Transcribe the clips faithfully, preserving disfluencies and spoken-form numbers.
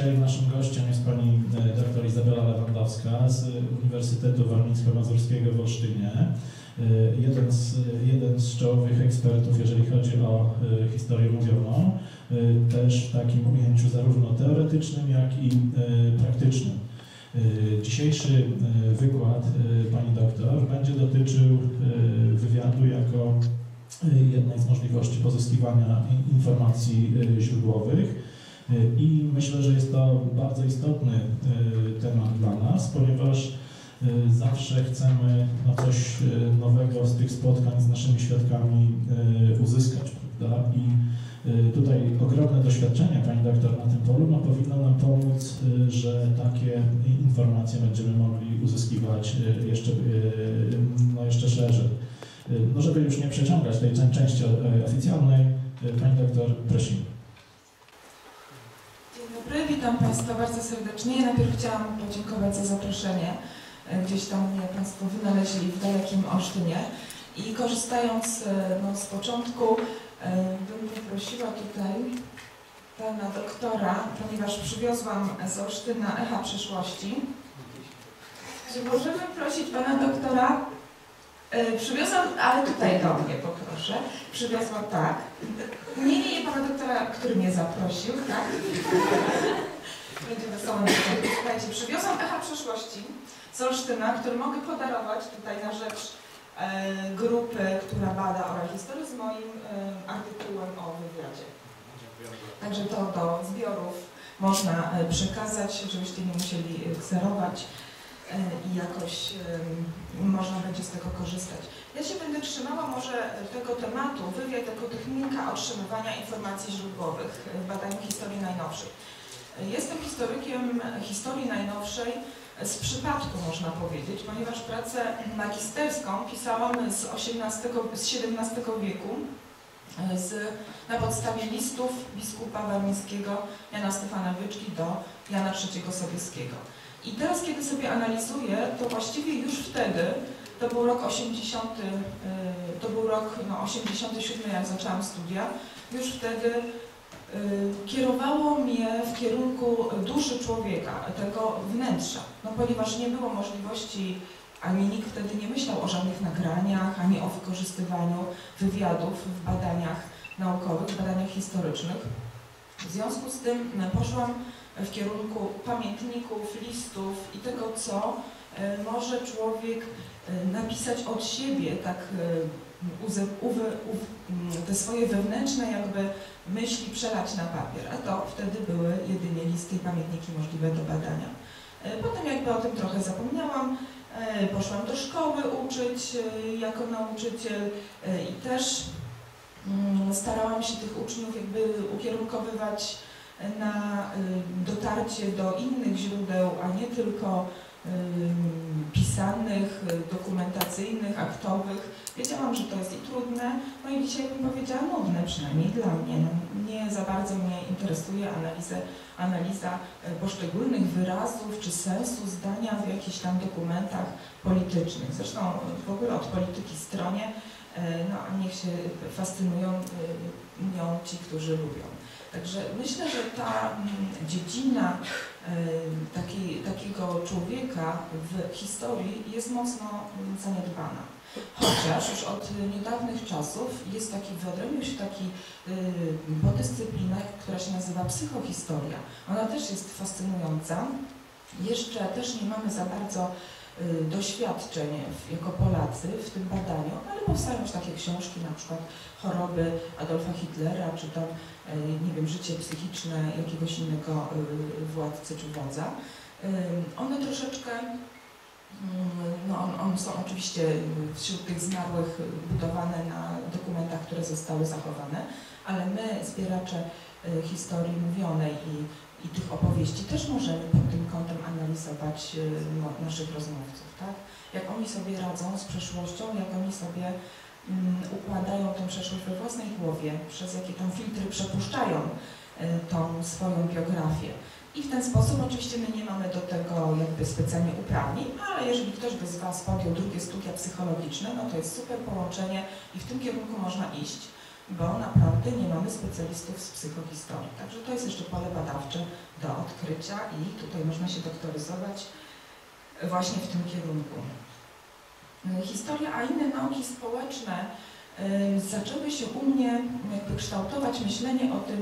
Dzisiaj naszym gościem jest pani dr Izabela Lewandowska z Uniwersytetu Warmińsko-Mazurskiego w Olsztynie. Jeden z, jeden z czołowych ekspertów, jeżeli chodzi o historię mówioną, też w takim ujęciu zarówno teoretycznym, jak i praktycznym. Dzisiejszy wykład pani doktor będzie dotyczył wywiadu jako jednej z możliwości pozyskiwania informacji źródłowych. I myślę, że jest to bardzo istotny temat dla nas, ponieważ zawsze chcemy no, coś nowego z tych spotkań z naszymi świadkami uzyskać, prawda? I tutaj ogromne doświadczenie pani doktor na tym polu no, powinno nam pomóc, że takie informacje będziemy mogli uzyskiwać jeszcze, no, jeszcze szerzej. No, żeby już nie przeciągać tej części oficjalnej, pani doktor, prosimy. Dzień dobry, witam Państwa bardzo serdecznie. Najpierw chciałam podziękować za zaproszenie. Gdzieś tam mnie Państwo wynaleźli w dalekim Olsztynie i korzystając no, z początku bym poprosiła tutaj pana doktora, ponieważ przywiozłam z Olsztyna echa przeszłości. Czy możemy prosić pana doktora? Przywiozłam, ale tutaj do mnie poproszę. Przywiozłam tak. Nie, nie, nie pana doktora, który mnie zaprosił, tak? Będzie wesoło na początku. Słuchajcie, przywiozłam echa przeszłości z Olsztyna, który mogę podarować tutaj na rzecz e, grupy, która bada orę historii z moim e, artykułem o wywiadzie. Także to do zbiorów można e, przekazać, żebyście nie musieli kserować e, i jakoś e, można będzie z tego korzystać. Ja się będę trzymała może tego tematu, wywiad jako technika otrzymywania informacji źródłowych w badaniu historii najnowszej. Jestem historykiem historii najnowszej z przypadku, można powiedzieć, ponieważ pracę magisterską pisałam z, osiemnastego, z siedemnastego wieku z, na podstawie listów biskupa warmińskiego Jana Stefana Wyczki do Jana trzeciego Sobieskiego. I teraz, kiedy sobie analizuję, to właściwie już wtedy, to był rok osiemdziesiąty, to był rok no, osiemdziesiąty siódmy, jak zaczęłam studia, już wtedy kierowało mnie w kierunku duszy człowieka, tego wnętrza, no ponieważ nie było możliwości, ani nikt wtedy nie myślał o żadnych nagraniach, ani o wykorzystywaniu wywiadów w badaniach naukowych, w badaniach historycznych. W związku z tym poszłam w kierunku pamiętników, listów i tego, co może człowiek napisać od siebie, tak te swoje wewnętrzne jakby myśli przelać na papier, a to wtedy były jedynie listy i pamiętniki możliwe do badania. Potem jakby o tym trochę zapomniałam, poszłam do szkoły uczyć jako nauczyciel i też starałam się tych uczniów jakby ukierunkowywać na dotarcie do innych źródeł, a nie tylko pisanych, dokumentacyjnych, aktowych. Wiedziałam, że to jest i trudne, no i dzisiaj bym powiedziała nudne, przynajmniej dla mnie. No, nie za bardzo mnie interesuje analiza, analiza poszczególnych wyrazów czy sensu zdania w jakichś tam dokumentach politycznych. Zresztą w ogóle od polityki stronie, no niech się fascynują nią ci, którzy lubią. Także myślę, że ta dziedzina taki, takiego człowieka w historii jest mocno zaniedbana. Chociaż już od niedawnych czasów jest taki, wyodrębnił się taki podyscyplina, która się nazywa psychohistoria. Ona też jest fascynująca. Jeszcze też nie mamy za bardzo doświadczeń jako Polacy w tym badaniu, ale powstają już takie książki, na przykład Choroby Adolfa Hitlera, czy tam, nie wiem, Życie psychiczne jakiegoś innego władcy czy wodza. One troszeczkę, no on, on są oczywiście wśród tych zmarłych budowane na dokumentach, które zostały zachowane, ale my, zbieracze historii mówionej i I tych opowieści też możemy pod tym kątem analizować no, naszych rozmówców, tak? Jak oni sobie radzą z przeszłością, jak oni sobie um, układają tę przeszłość we własnej głowie, przez jakie tam filtry przepuszczają y, tą swoją biografię. I w ten sposób oczywiście my nie mamy do tego jakby specjalnie uprawnień, ale jeżeli ktoś by z Was podjął drugie studia psychologiczne, no to jest super połączenie i w tym kierunku można iść. bo naprawdę nie mamy specjalistów z psychohistorii. Także to jest jeszcze pole badawcze do odkrycia i tutaj można się doktoryzować właśnie w tym kierunku. Historia, a inne nauki społeczne zaczęły się u mnie jakby kształtować myślenie o tym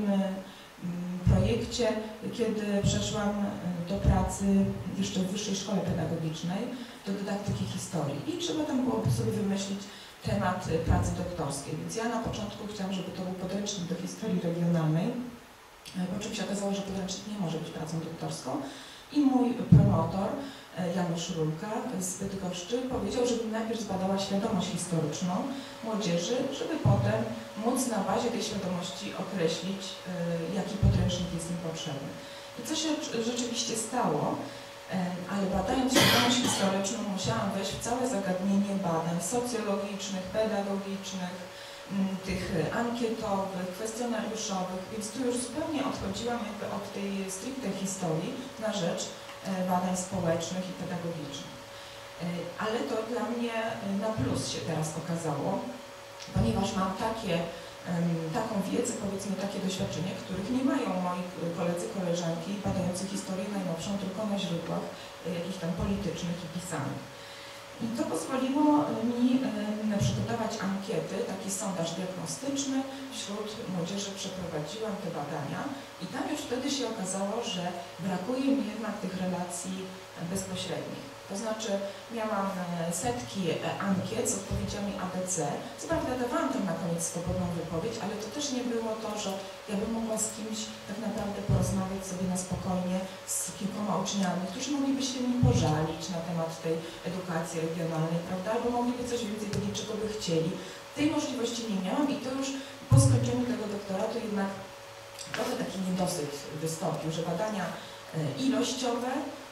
projekcie, kiedy przeszłam do pracy jeszcze w Wyższej Szkole Pedagogicznej, do dydaktyki historii i trzeba tam było sobie wymyślić temat pracy doktorskiej. Więc ja na początku chciałam, żeby to był podręcznik do historii regionalnej, po czym się okazało, że podręcznik nie może być pracą doktorską i mój promotor Janusz Rulka z Bydgoszczy powiedział, żebym najpierw zbadała świadomość historyczną młodzieży, żeby potem móc na bazie tej świadomości określić, jaki podręcznik jest im potrzebny. I co się rzeczywiście stało, ale badając świadomość historyczną musiałam wejść w całe zagadnienie badań socjologicznych, pedagogicznych, tych ankietowych, kwestionariuszowych, więc tu już zupełnie odchodziłam jakby od tej stricte historii na rzecz badań społecznych i pedagogicznych. Ale to dla mnie na plus się teraz okazało, ponieważ mam takie, taką wiedzę, powiedzmy takie doświadczenie, których nie mają moi koledzy, koleżanki badający historię najnowszą tylko na źródłach jakichś tam politycznych i pisanych. I to pozwoliło mi przygotować ankiety, taki sondaż diagnostyczny wśród młodzieży przeprowadziłam te badania i tam już wtedy się okazało, że brakuje mi jednak tych relacji bezpośrednich. To znaczy miałam setki ankiet z odpowiedziami A B C, co prawda dawałam tam na koniec swobodną wypowiedź, ale to też nie było to, że ja bym mogła z kimś tak naprawdę porozmawiać sobie na spokojnie z kilkoma uczniami, którzy mogliby się mi pożalić na temat tej edukacji regionalnej, prawda, albo mogliby coś więcej powiedzieć, czego by chcieli. Tej możliwości nie miałam i to już po skończeniu tego doktoratu jednak trochę taki niedosyt wystąpił, że badania ilościowe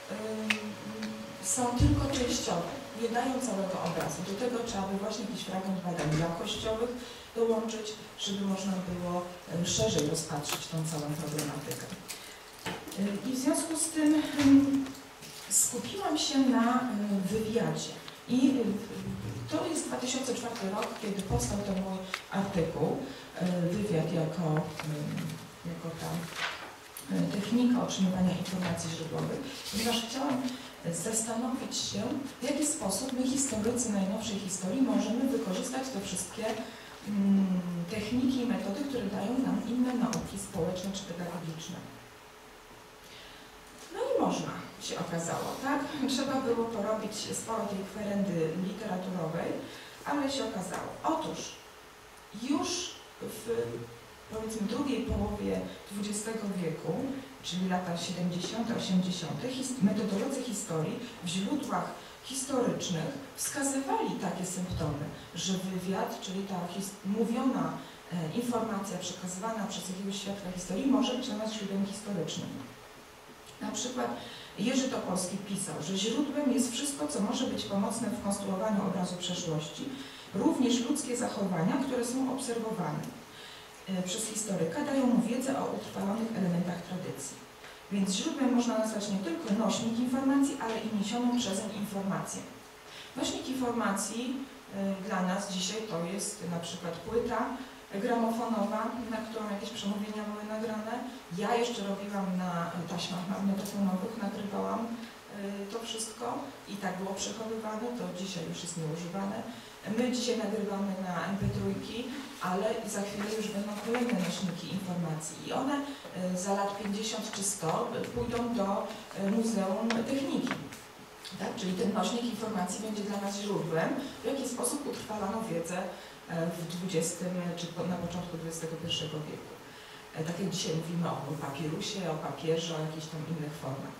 są tylko częściowe, nie dają całego obrazu. Do tego trzeba by właśnie jakiś fragment badań jakościowych dołączyć, żeby można było szerzej rozpatrzyć tą całą problematykę. I w związku z tym skupiłam się na wywiadzie. I to jest dwa tysiące czwarty rok, kiedy powstał ten mój artykuł, wywiad jako, jako ta technika otrzymywania informacji źródłowych, ponieważ chciałam zastanowić się, w jaki sposób my, historycy najnowszej historii, możemy wykorzystać te wszystkie mm, techniki i metody, które dają nam inne nauki społeczne czy pedagogiczne. No i można, się okazało, tak? Trzeba było porobić sporo tej kwerendy literaturowej, ale się okazało. Otóż już w powiedzmy drugiej połowie dwudziestego wieku, czyli lata siedemdziesiąte, osiemdziesiąte, metodolodzy historii w źródłach historycznych wskazywali takie symptomy, że wywiad, czyli ta mówiona e, informacja przekazywana przez jakiegoś świadka historii może być dla nas źródłem historycznym. Na przykład Jerzy Topolski pisał, że źródłem jest wszystko, co może być pomocne w konstruowaniu obrazu przeszłości, również ludzkie zachowania, które są obserwowane przez historyka, dają mu wiedzę o utrwalonych elementach tradycji. Więc źródłem można nazwać nie tylko nośnik informacji, ale i niesioną przezeń informację. Nośnik informacji y, dla nas dzisiaj to jest na przykład płyta gramofonowa, na którą jakieś przemówienia były nagrane. Ja jeszcze robiłam na taśmach magnetofonowych, nagrywałam y, to wszystko i tak było przechowywane, to dzisiaj już jest nieużywane. My dzisiaj nagrywamy na em pe trzy, ale za chwilę już będą kolejne nośniki informacji i one za lat pięćdziesiąt czy sto pójdą do Muzeum Techniki. Tak? Czyli ten nośnik informacji będzie dla nas źródłem, w jaki sposób utrwalano wiedzę w dwudziestym czy na początku dwudziestego pierwszego wieku. Tak jak dzisiaj mówimy o papirusie, o papierze, o jakichś tam innych formach.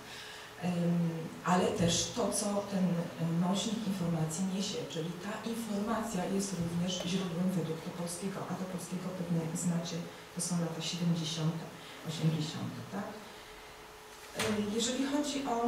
Ale też to, co ten nośnik informacji niesie, czyli ta informacja jest również źródłem według Topolskiego, a Topolskiego pewnie znacie, to są lata siedemdziesiąte, osiemdziesiąte, tak? Jeżeli chodzi o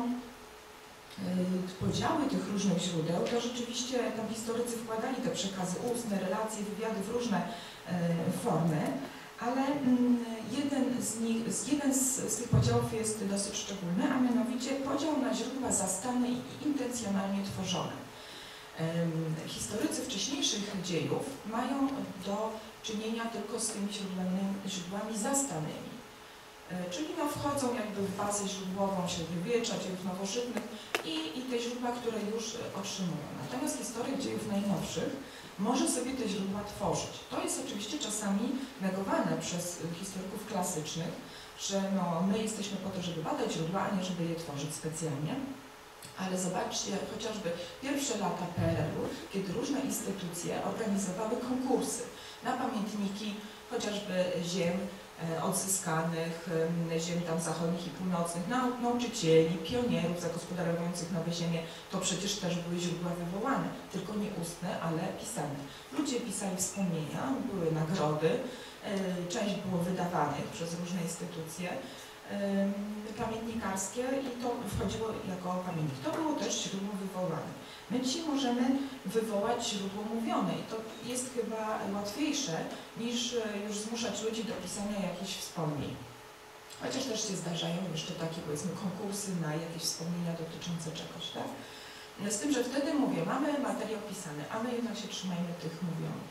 podziały tych różnych źródeł, to rzeczywiście tam historycy wkładali te przekazy ustne, relacje, wywiady w różne formy, ale jeden z nich, jeden z, z tych podziałów jest dosyć szczególny, a mianowicie podział na źródła zastane i intencjonalnie tworzone. Historycy wcześniejszych dziejów mają do czynienia tylko z tymi źródłami, źródłami zastanymi. Czyli no, wchodzą jakby w bazę źródłową średniowiecza, dziejów nowożytnych i, i te źródła, które już otrzymują. Natomiast historyk dziejów najnowszych może sobie te źródła tworzyć. To jest oczywiście czasami negowane przez historyków klasycznych, że no, my jesteśmy po to, żeby badać źródła, a nie żeby je tworzyć specjalnie. Ale zobaczcie chociażby pierwsze lata P R L-u, kiedy różne instytucje organizowały konkursy na pamiętniki chociażby ziem e, odzyskanych, e, ziem tam zachodnich i północnych, nau nauczycieli, pionierów zagospodarujących nowe ziemie. To przecież też były źródła wywołane, tylko nie ustne, ale pisane. Ludzie pisali wspomnienia, były nagrody, e, część było wydawanych przez różne instytucje pamiętnikarskie i to wchodziło jako pamiętnik. To było też źródło wywołane. My dzisiaj możemy wywołać źródło mówione i to jest chyba łatwiejsze niż już zmuszać ludzi do pisania jakichś wspomnień. Chociaż też się zdarzają jeszcze takie, powiedzmy, konkursy na jakieś wspomnienia dotyczące czegoś, tak? Z tym, że wtedy mówię, mamy materiał pisany, a my jednak się trzymajmy tych mówionych.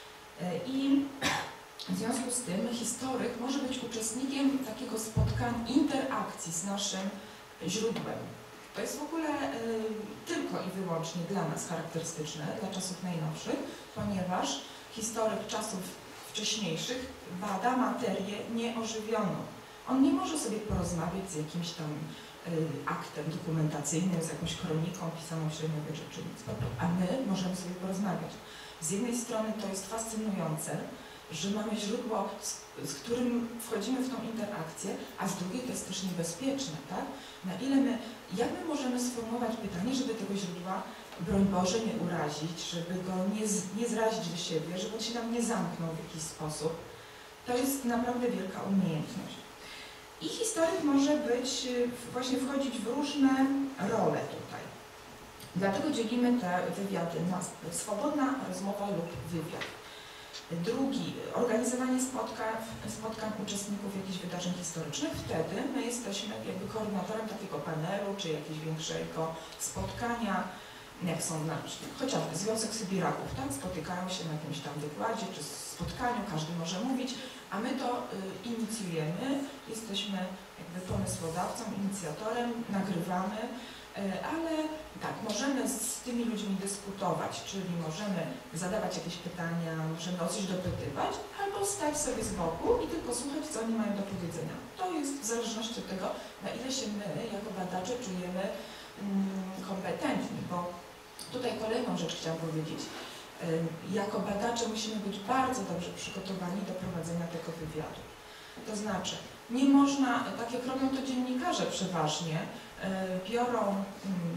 I w związku z tym historyk może być uczestnikiem takiego spotkań, interakcji z naszym źródłem. To jest w ogóle y, tylko i wyłącznie dla nas charakterystyczne, dla czasów najnowszych, ponieważ historyk czasów wcześniejszych bada materię nieożywioną. On nie może sobie porozmawiać z jakimś tam y, aktem dokumentacyjnym, z jakąś kroniką pisaną w średniowieczu czy nic, a my możemy sobie porozmawiać. Z jednej strony to jest fascynujące, że mamy źródło, z, z którym wchodzimy w tą interakcję, a z drugiej to jest też niebezpieczne, tak? Na ile my, jak my możemy sformułować pytanie, żeby tego źródła, broń Boże, nie urazić, żeby go nie, z, nie zrazić do siebie, żeby on się nam nie zamknął w jakiś sposób. To jest naprawdę wielka umiejętność. I historyk może być, właśnie wchodzić w różne role tutaj. Dlatego dzielimy te wywiady na swobodna rozmowa lub wywiad. Drugi, organizowanie spotkań, spotkań uczestników jakichś wydarzeń historycznych. Wtedy my jesteśmy jakby koordynatorem takiego panelu, czy jakiegoś większego spotkania, jak są na przykład, chociażby Związek Sybiraków, tak? Spotykają się na jakimś tam wykładzie, czy spotkaniu, każdy może mówić, a my to y, inicjujemy, jesteśmy jakby pomysłodawcą, inicjatorem, nagrywamy, ale tak, możemy z tymi ludźmi dyskutować, czyli możemy zadawać jakieś pytania, możemy o coś dopytywać, albo stać sobie z boku i tylko słuchać, co oni mają do powiedzenia. To jest w zależności od tego, na ile się my, jako badacze, czujemy mm, kompetentni, bo tutaj kolejną rzecz chciałam powiedzieć. Jako badacze musimy być bardzo dobrze przygotowani do prowadzenia tego wywiadu. To znaczy, nie można, tak jak robią to dziennikarze przeważnie, biorą mm,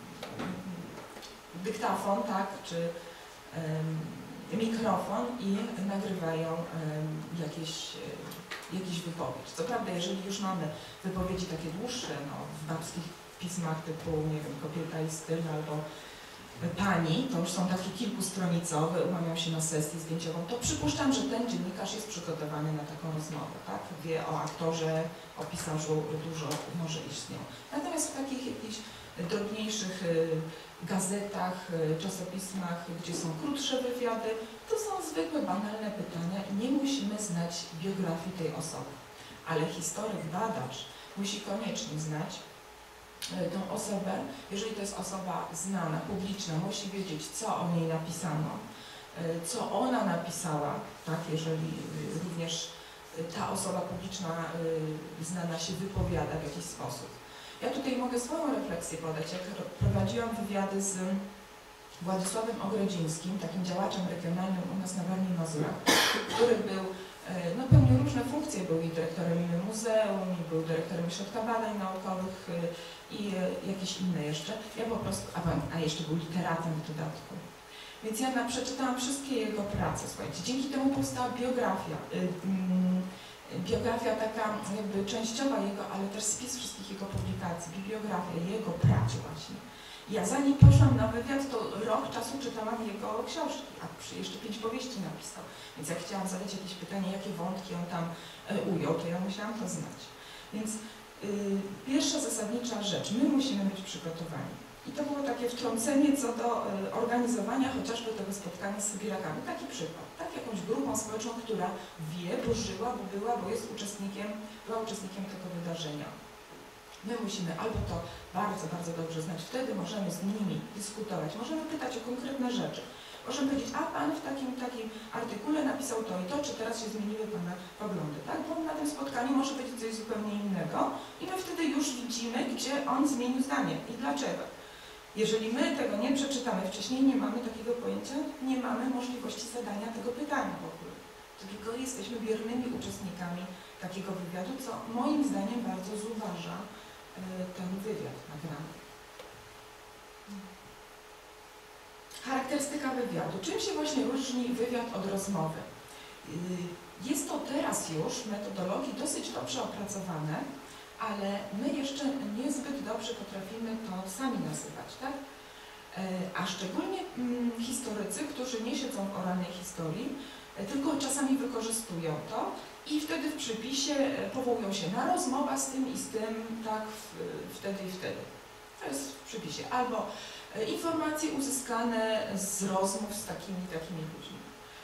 dyktafon, tak, czy y, mikrofon i nagrywają y, jakieś, y, jakieś wypowiedź. Co prawda, jeżeli już mamy wypowiedzi takie dłuższe, no, w babskich pismach typu, nie wiem, Kobieta i styl albo Pani, to już są takie kilkustronicowe, umawiają się na sesję zdjęciową, to przypuszczam, że ten dziennikarz jest przygotowany na taką rozmowę, tak? Wie o aktorze, o pisarzu, dużo może iść z nią. Natomiast w takich jakichś drobniejszych gazetach, czasopismach, gdzie są krótsze wywiady, to są zwykłe, banalne pytania i nie musimy znać biografii tej osoby. Ale historyk, badacz musi koniecznie znać tą osobę, jeżeli to jest osoba znana, publiczna, musi wiedzieć, co o niej napisano, co ona napisała, tak, jeżeli również ta osoba publiczna znana się wypowiada w jakiś sposób. Ja tutaj mogę swoją refleksję podać, jak prowadziłam wywiady z Władysławem Ogrodzińskim, takim działaczem regionalnym u nas na Warmii i Mazurach, który był, no, pełnił różne funkcje, był i dyrektorem muzeum, i był dyrektorem Ośrodka Badań Naukowych i jakieś inne jeszcze. Ja po prostu, a, a jeszcze był literatem w dodatku. Więc ja na, przeczytałam wszystkie jego prace, słuchajcie. Dzięki temu powstała biografia. Biografia taka jakby częściowa jego, ale też spis wszystkich jego publikacji, bibliografia jego prac właśnie. Ja zanim poszłam na wywiad, to rok czasu czytałam jego książki, a jeszcze pięć powieści napisał. Więc jak chciałam zadać jakieś pytanie, jakie wątki on tam ujął, to ja musiałam to znać. Więc Pierwsza zasadnicza rzecz, my musimy być przygotowani. I to było takie wtrącenie co do organizowania chociażby tego spotkania z sybirakami. Taki przykład, tak jakąś grupą społeczną, która wie, bo żyła, bo była, bo jest uczestnikiem, była uczestnikiem tego wydarzenia. My musimy albo to bardzo, bardzo dobrze znać, wtedy możemy z nimi dyskutować, możemy pytać o konkretne rzeczy. Możemy powiedzieć, a Pan w takim takim artykule napisał to i to, czy teraz się zmieniły Pana poglądy, tak? Bo na tym spotkaniu może być coś zupełnie innego i my wtedy już widzimy, gdzie on zmienił zdanie i dlaczego. Jeżeli my tego nie przeczytamy wcześniej, nie mamy takiego pojęcia, nie mamy możliwości zadania tego pytania w ogóle. Tylko jesteśmy biernymi uczestnikami takiego wywiadu, co moim zdaniem bardzo zuważa ten wywiad nagrany. Charakterystyka wywiadu. Czym się właśnie różni wywiad od rozmowy? Jest to teraz już w metodologii dosyć dobrze opracowane, ale my jeszcze niezbyt dobrze potrafimy to sami nazywać, tak? A szczególnie historycy, którzy nie siedzą w oralnej historii, tylko czasami wykorzystują to i wtedy w przypisie powołują się na rozmowa z tym i z tym, tak, wtedy i wtedy. To jest w przypisie. Albo informacje uzyskane z rozmów z takimi takimi ludźmi.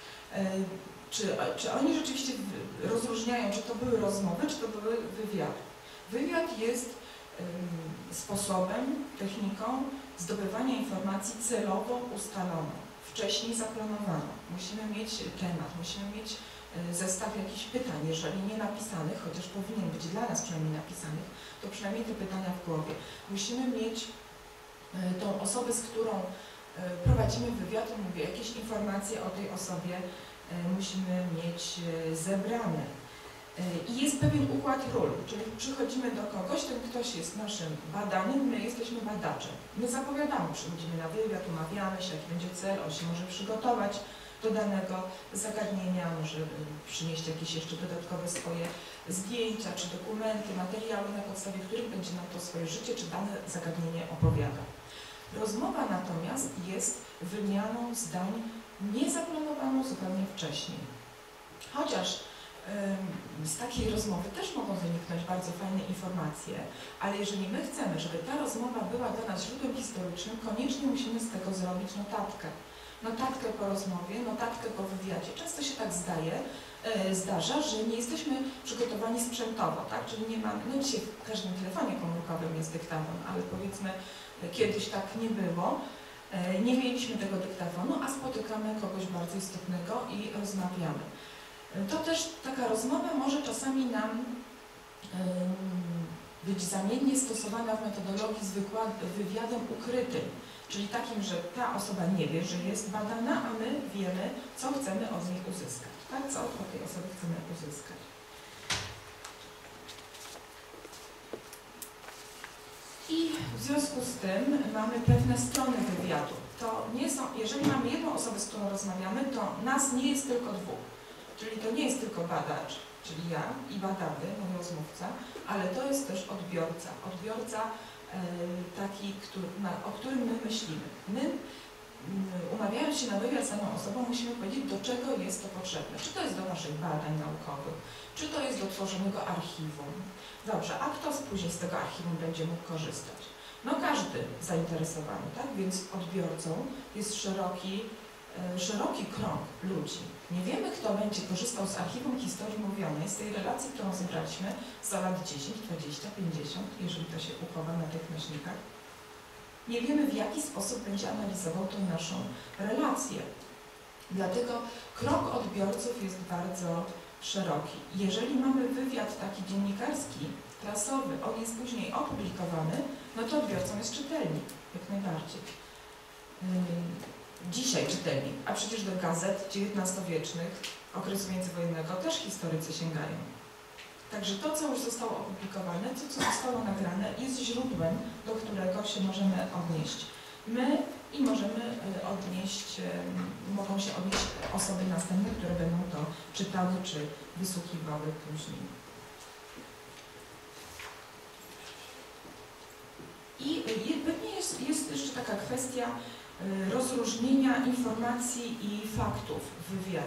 Czy, czy oni rzeczywiście rozróżniają, czy to były rozmowy, czy to były wywiady? Wywiad jest um, sposobem, techniką zdobywania informacji celowo ustaloną, wcześniej zaplanowaną. Musimy mieć temat, musimy mieć zestaw jakichś pytań, jeżeli nie napisanych, chociaż powinien być dla nas przynajmniej napisanych, to przynajmniej te pytania w głowie. Musimy mieć tą osobę, z którą prowadzimy wywiad, mówię, jakieś informacje o tej osobie musimy mieć zebrane. I jest pewien układ ról, czyli przychodzimy do kogoś, ten ktoś jest naszym badanym, my jesteśmy badaczem. My zapowiadamy, przychodzimy na wywiad, umawiamy się, jaki będzie cel, on się może przygotować do danego zagadnienia, może przynieść jakieś jeszcze dodatkowe swoje zdjęcia, czy dokumenty, materiały, na podstawie których będzie nam to swoje życie, czy dane zagadnienie opowiada. Rozmowa natomiast jest wymianą zdań niezaplanowaną zupełnie wcześniej. Chociaż ym, z takiej rozmowy też mogą wyniknąć bardzo fajne informacje, ale jeżeli my chcemy, żeby ta rozmowa była dla nas źródłem historycznym, koniecznie musimy z tego zrobić notatkę. Notatkę po rozmowie, notatkę po wywiadzie. Często się tak zdaje, yy, zdarza, że nie jesteśmy przygotowani sprzętowo, tak? Czyli nie mamy, no dzisiaj w każdym telefonie komórkowym jest dyktafon, ale powiedzmy kiedyś tak nie było. Nie mieliśmy tego dyktafonu, a spotykamy kogoś bardzo istotnego i rozmawiamy. To też taka rozmowa może czasami nam być zamiennie stosowana w metodologii z wywiadem ukrytym, czyli takim, że ta osoba nie wie, że jest badana, a my wiemy, co chcemy od niej uzyskać. Tak? Co od tej osoby chcemy uzyskać. I w związku z tym mamy pewne strony wywiadu. To nie są, jeżeli mamy jedną osobę, z którą rozmawiamy, to nas nie jest tylko dwóch. Czyli to nie jest tylko badacz, czyli ja i badany, mój rozmówca, ale to jest też odbiorca. Odbiorca e, taki, który, na, o którym my myślimy. My, m, umawiając się na wywiad z daną osobą, musimy powiedzieć, do czego jest to potrzebne. Czy to jest do naszych badań naukowych, czy to jest do tworzonego archiwum. Dobrze, a kto później z tego archiwum będzie mógł korzystać? No każdy zainteresowany, tak? Więc odbiorcą jest szeroki, e, szeroki krąg ludzi. Nie wiemy, kto będzie korzystał z archiwum historii mówionej, z tej relacji, którą zebraliśmy za lat dziesięć, dwadzieścia, pięćdziesiąt, jeżeli to się uchowa na tych nośnikach. Nie wiemy, w jaki sposób będzie analizował tą naszą relację. Dlatego krąg odbiorców jest bardzo szeroki. Jeżeli mamy wywiad taki dziennikarski, prasowy, on jest później opublikowany, no to odbiorcą jest czytelnik, jak najbardziej. Dzisiaj czytelnik, a przecież do gazet dziewiętnastowiecznych, okresu międzywojennego też historycy sięgają. Także to, co już zostało opublikowane, to, co zostało nagrane, jest źródłem, do którego się możemy odnieść. My i możemy odnieść, mogą się odnieść osoby następne, które będą to czytały czy wysłuchiwały później. I pewnie jest, jest jeszcze taka kwestia rozróżnienia informacji i faktów w wywiadzie.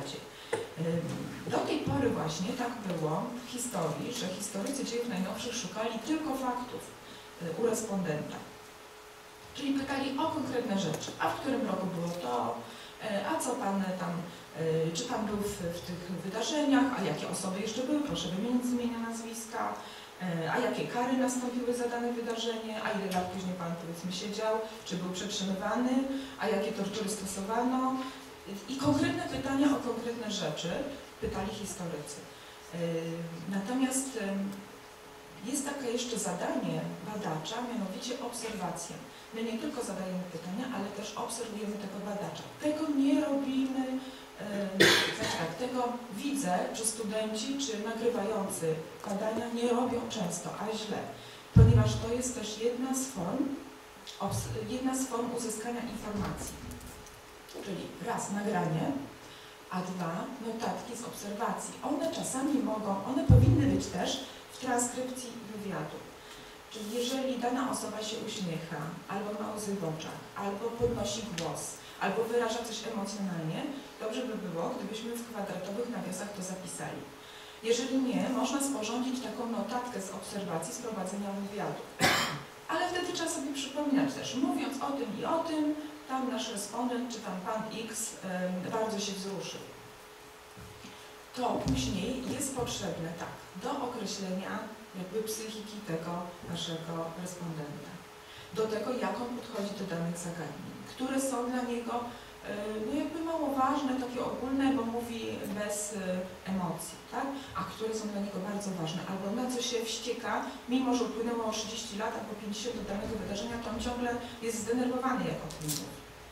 Do tej pory właśnie tak było w historii, że historycy dziejów najnowszych szukali tylko faktów u respondenta. Czyli pytali o konkretne rzeczy, a w którym roku było to, a co pan tam, czy pan był w, w tych wydarzeniach, a jakie osoby jeszcze były, proszę wymienić z imienia, nazwiska, a jakie kary nastąpiły za dane wydarzenie, a ile lat później pan, powiedzmy, siedział, czy był przetrzymywany, a jakie tortury stosowano. I konkretne pytania o konkretne rzeczy pytali historycy. Natomiast jest takie jeszcze zadanie badacza, mianowicie obserwacja. My nie tylko zadajemy pytania, ale też obserwujemy tego badacza. Tego nie robimy, znaczy tak, tego widzę, że studenci czy nagrywający badania nie robią często, a źle, ponieważ to jest też jedna z form, jedna z form uzyskania informacji. Czyli raz nagranie, a dwa notatki z obserwacji. One czasami mogą, one powinny być też w transkrypcji wywiadu. Czyli jeżeli dana osoba się uśmiecha, albo ma łzy w oczach, albo podnosi głos, albo wyraża coś emocjonalnie, dobrze by było, gdybyśmy w kwadratowych nawiasach to zapisali. Jeżeli nie, można sporządzić taką notatkę z obserwacji, z prowadzenia wywiadu. Ale wtedy trzeba sobie przypominać też, mówiąc o tym i o tym, tam nasz respondent, czy tam pan X y, bardzo się wzruszył. To później jest potrzebne, tak, do określenia jakby psychiki tego naszego respondenta. Do tego, jak on podchodzi do danych zagadnień, które są dla niego y, no jakby mało ważne, takie ogólne, bo mówi bez y, emocji, tak? A które są dla niego bardzo ważne, albo na co się wścieka, mimo że upłynęło trzydzieści lat albo pięćdziesiąt do danego wydarzenia, to on ciągle jest zdenerwowany, jak o tym mówi.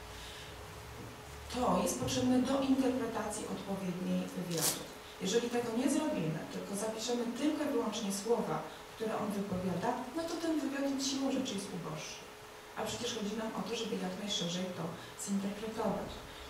To jest potrzebne do interpretacji odpowiedniej wywiadu. Jeżeli tego nie zrobimy, tylko zapiszemy tylko i wyłącznie słowa, które on wypowiada, no to ten wywiad siłą rzeczy jest uboższy. A przecież chodzi nam o to, żeby jak najszerzej to zinterpretować.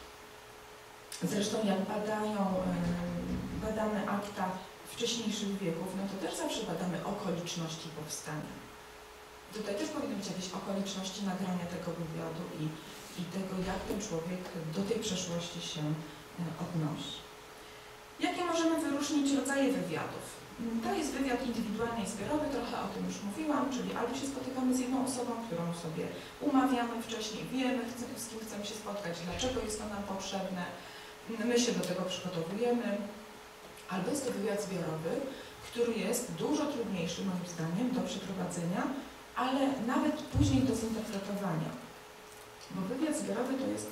Zresztą jak badają, badamy akta wcześniejszych wieków, no to też zawsze badamy okoliczności powstania. Tutaj też powinny być jakieś okoliczności nagrania tego wywiadu i, i tego, jak ten człowiek do tej przeszłości się odnosi. Jakie możemy wyróżnić rodzaje wywiadów? To jest wywiad indywidualny i zbiorowy, trochę o tym już mówiłam, czyli albo się spotykamy z jedną osobą, którą sobie umawiamy wcześniej, wiemy, z kim chcemy się spotkać, dlaczego jest to nam potrzebne, my się do tego przygotowujemy, albo jest to wywiad zbiorowy, który jest dużo trudniejszy moim zdaniem do przeprowadzenia, ale nawet później do zinterpretowania. Bo wywiad zbiorowy to jest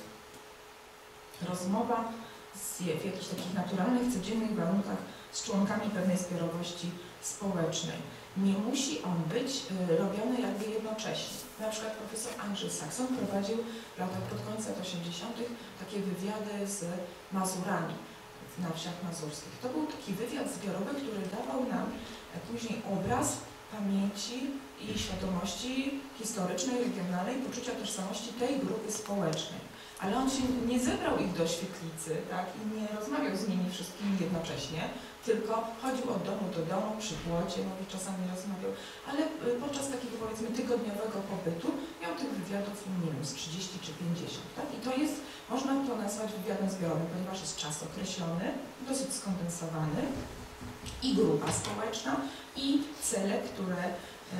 rozmowa z, w jakichś takich naturalnych, codziennych warunkach z członkami pewnej zbiorowości społecznej. Nie musi on być y, robiony jakby jednocześnie. Na przykład profesor Andrzej Saxon prowadził w latach pod końca lat osiemdziesiątych takie wywiady z Mazurami na wsiach mazurskich. To był taki wywiad zbiorowy, który dawał nam później obraz pamięci i świadomości historycznej, regionalnej, poczucia tożsamości tej grupy społecznej. Ale on się nie zebrał ich do świetlicy, tak, i nie rozmawiał z nimi wszystkimi jednocześnie, tylko chodził od domu do domu, przy płocie, mówi, czasami rozmawiał, ale podczas takiego, powiedzmy, tygodniowego pobytu miał tych wywiadów, nie wiem, z trzydzieści czy pięćdziesiąt, tak? I to jest, można to nazwać wywiadem zbiorowym, ponieważ jest czas określony, dosyć skondensowany, i grupa społeczna, i cele, które ym,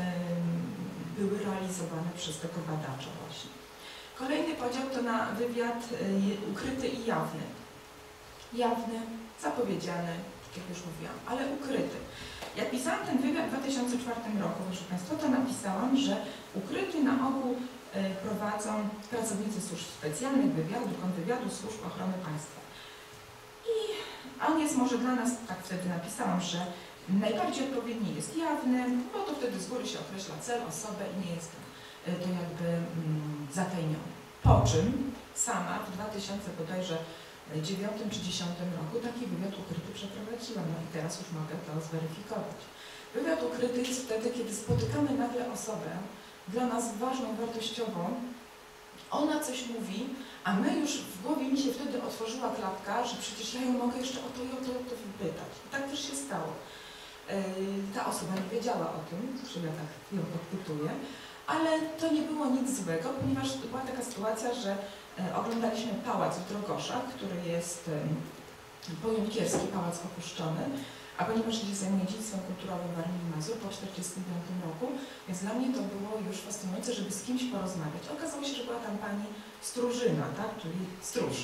były realizowane przez tego badacza właśnie. Kolejny podział to na wywiad y, ukryty i jawny. Jawny, zapowiedziany, jak już mówiłam, ale ukryty. Jak pisałam ten wywiad w dwa tysiące czwartym roku, proszę Państwa, to napisałam, że ukryty na ogół y, prowadzą pracownicy służb specjalnych, wywiadu, kontrwywiadu, służb ochrony państwa. I on jest może dla nas, tak wtedy napisałam, że najbardziej odpowiedni jest jawny, bo to wtedy z góry się określa cel, osobę i nie jest to jakby mm, zatajnione. Po czym sama w dwa tysiące dziewiątym czy dwa tysiące dziesiątym roku taki wywiad ukryty przeprowadziłam, no i teraz już mogę to zweryfikować. Wywiad ukryty jest wtedy, kiedy spotykamy nagle osobę, dla nas ważną, wartościową, ona coś mówi, a my już w głowie mi się wtedy otworzyła klapka, że przecież ja ją mogę jeszcze o to i o to, o to wypytać. I tak też się stało. Yy, ta osoba nie wiedziała o tym, że ja tak ją podpytuję, ale to nie było nic złego, ponieważ była taka sytuacja, że e, oglądaliśmy pałac w Drogoszach, który jest po Junkierski, pałac opuszczony, a ponieważ się zajmuje dziedzictwem kulturowym Warmii i Mazur po tysiąc dziewięćset czterdziestym piątym roku, więc dla mnie to było już fascynujące, żeby z kimś porozmawiać. Okazało się, że była tam pani Stróżyna, tak, czyli stróż.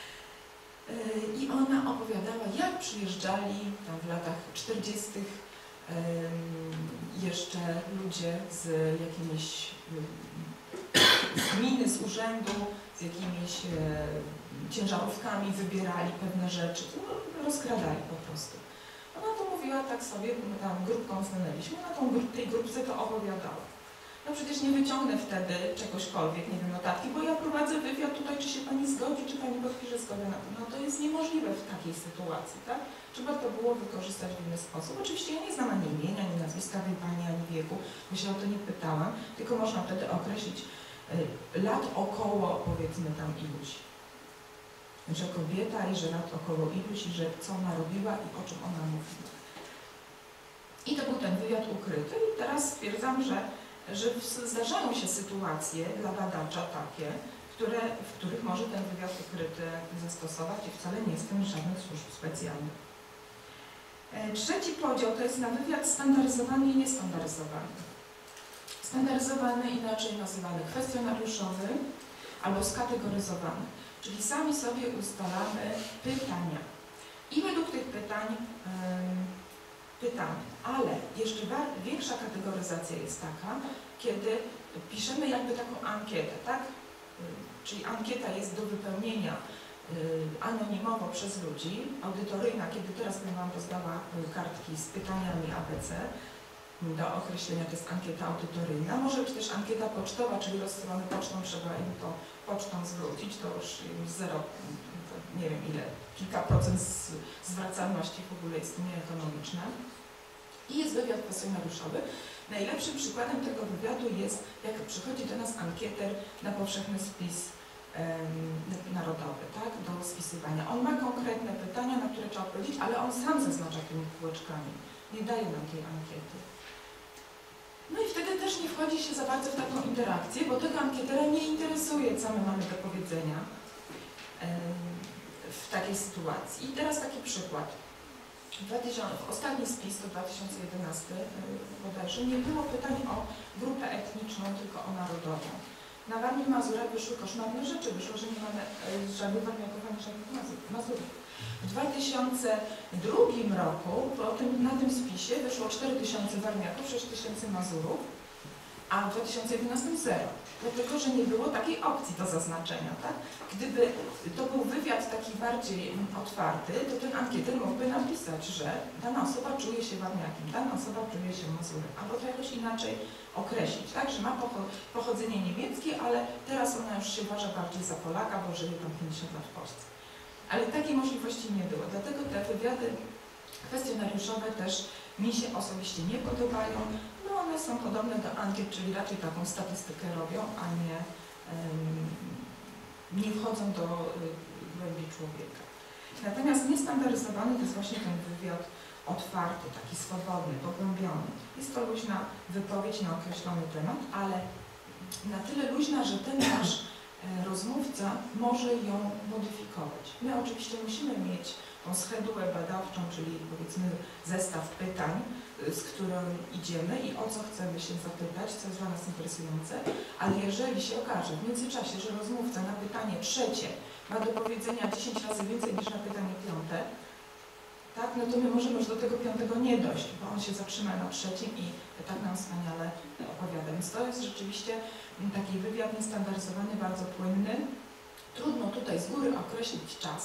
I ona opowiadała, jak przyjeżdżali tam w latach czterdziestych jeszcze ludzie z jakimiś z gminy, z urzędu, z jakimiś ciężarówkami, wybierali pewne rzeczy, no, rozkradali po prostu. Ona to mówiła tak sobie, my tam grupką stanęliśmy, na tą grup, tej grupce to opowiadała. No przecież nie wyciągnę wtedy czegośkolwiek, nie wiem, notatki, bo ja prowadzę wywiad tutaj, czy się pani zgodzi, czy pani podpisze zgodę na to. No to jest niemożliwe w takiej sytuacji, tak? Trzeba to było wykorzystać w inny sposób. Oczywiście ja nie znam ani imienia, ani nazwiska tej pani, ani wieku, bo się o to nie pytałam, tylko można wtedy określić y, lat około, powiedzmy tam iluś. Że kobieta i że lat około iluś i że co ona robiła i o czym ona mówiła. I to był ten wywiad ukryty i teraz stwierdzam, że że zdarzają się sytuacje dla badacza takie, które, w których może ten wywiad ukryty zastosować i wcale nie jest tym żadnych służb specjalnych. Trzeci podział to jest na wywiad standaryzowany i niestandaryzowany. Standaryzowany, inaczej nazywany kwestionariuszowy albo skategoryzowany, czyli sami sobie ustalamy pytania i według tych pytań yy, pytamy, ale jeszcze większa kategoryzacja jest taka, kiedy piszemy jakby taką ankietę, tak? Czyli ankieta jest do wypełnienia anonimowo przez ludzi, audytoryjna, kiedy teraz bym Wam rozdała kartki z pytaniami A B C, do określenia to jest ankieta audytoryjna. Może być też ankieta pocztowa, czyli rozsyłamy pocztą, trzeba im to pocztą zwrócić, to już zero, nie wiem ile, kilka procent zwracalności w ogóle jest nieekonomiczne. I jest wywiad kwestionariuszowy. Najlepszym przykładem tego wywiadu jest, jak przychodzi do nas ankieter na powszechny spis um, narodowy, tak, do spisywania. On ma konkretne pytania, na które trzeba odpowiedzieć, ale on sam zaznacza tymi kółeczkami. Nie daje nam tej ankiety. No i wtedy też nie wchodzi się za bardzo w taką interakcję, bo tego ankietera nie interesuje, co my mamy do powiedzenia um, w takiej sytuacji. I teraz taki przykład. Ostatni spis to dwa tysiące jedenasty bodajże, nie było pytań o grupę etniczną, tylko o narodową. Na Warmii i Mazurach wyszły koszmarne rzeczy, wyszło, że nie mamy żadnych warmiaków, ani żadnych Mazurów. W dwa tysiące drugim roku po tym, na tym spisie wyszło cztery tysiące warmiaków, sześć tysięcy Mazurów, a w dwa tysiące jedenastym zero. Dlatego, że nie było takiej opcji do zaznaczenia, tak? Gdyby to był wywiad taki bardziej otwarty, to ten ankieter mógłby napisać, że dana osoba czuje się warmiakiem, dana osoba czuje się Mazurem, albo to jakoś inaczej określić, tak? Że ma pochodzenie niemieckie, ale teraz ona już się uważa bardziej za Polaka, bo żyje tam pięćdziesiąt lat w Polsce. Ale takiej możliwości nie było, dlatego te wywiady kwestionariuszowe też mi się osobiście nie podobają. No one są podobne do ankiet, czyli raczej taką statystykę robią, a nie, um, nie wchodzą do głębi człowieka. Natomiast niestandaryzowany to jest właśnie ten wywiad otwarty, taki swobodny, pogłębiony. Jest to luźna wypowiedź na określony temat, ale na tyle luźna, że ten nasz rozmówca może ją modyfikować. My oczywiście musimy mieć tą schedułę badawczą, czyli powiedzmy zestaw pytań, z którym idziemy i o co chcemy się zapytać, co jest dla nas interesujące, ale jeżeli się okaże w międzyczasie, że rozmówca na pytanie trzecie ma do powiedzenia dziesięć razy więcej niż na pytanie piąte, tak, no to my możemy już do tego piątego nie dojść, bo on się zatrzyma na trzecim i tak nam wspaniale opowiada. Więc to jest rzeczywiście taki wywiad niestandaryzowany, bardzo płynny. Trudno tutaj z góry określić czas.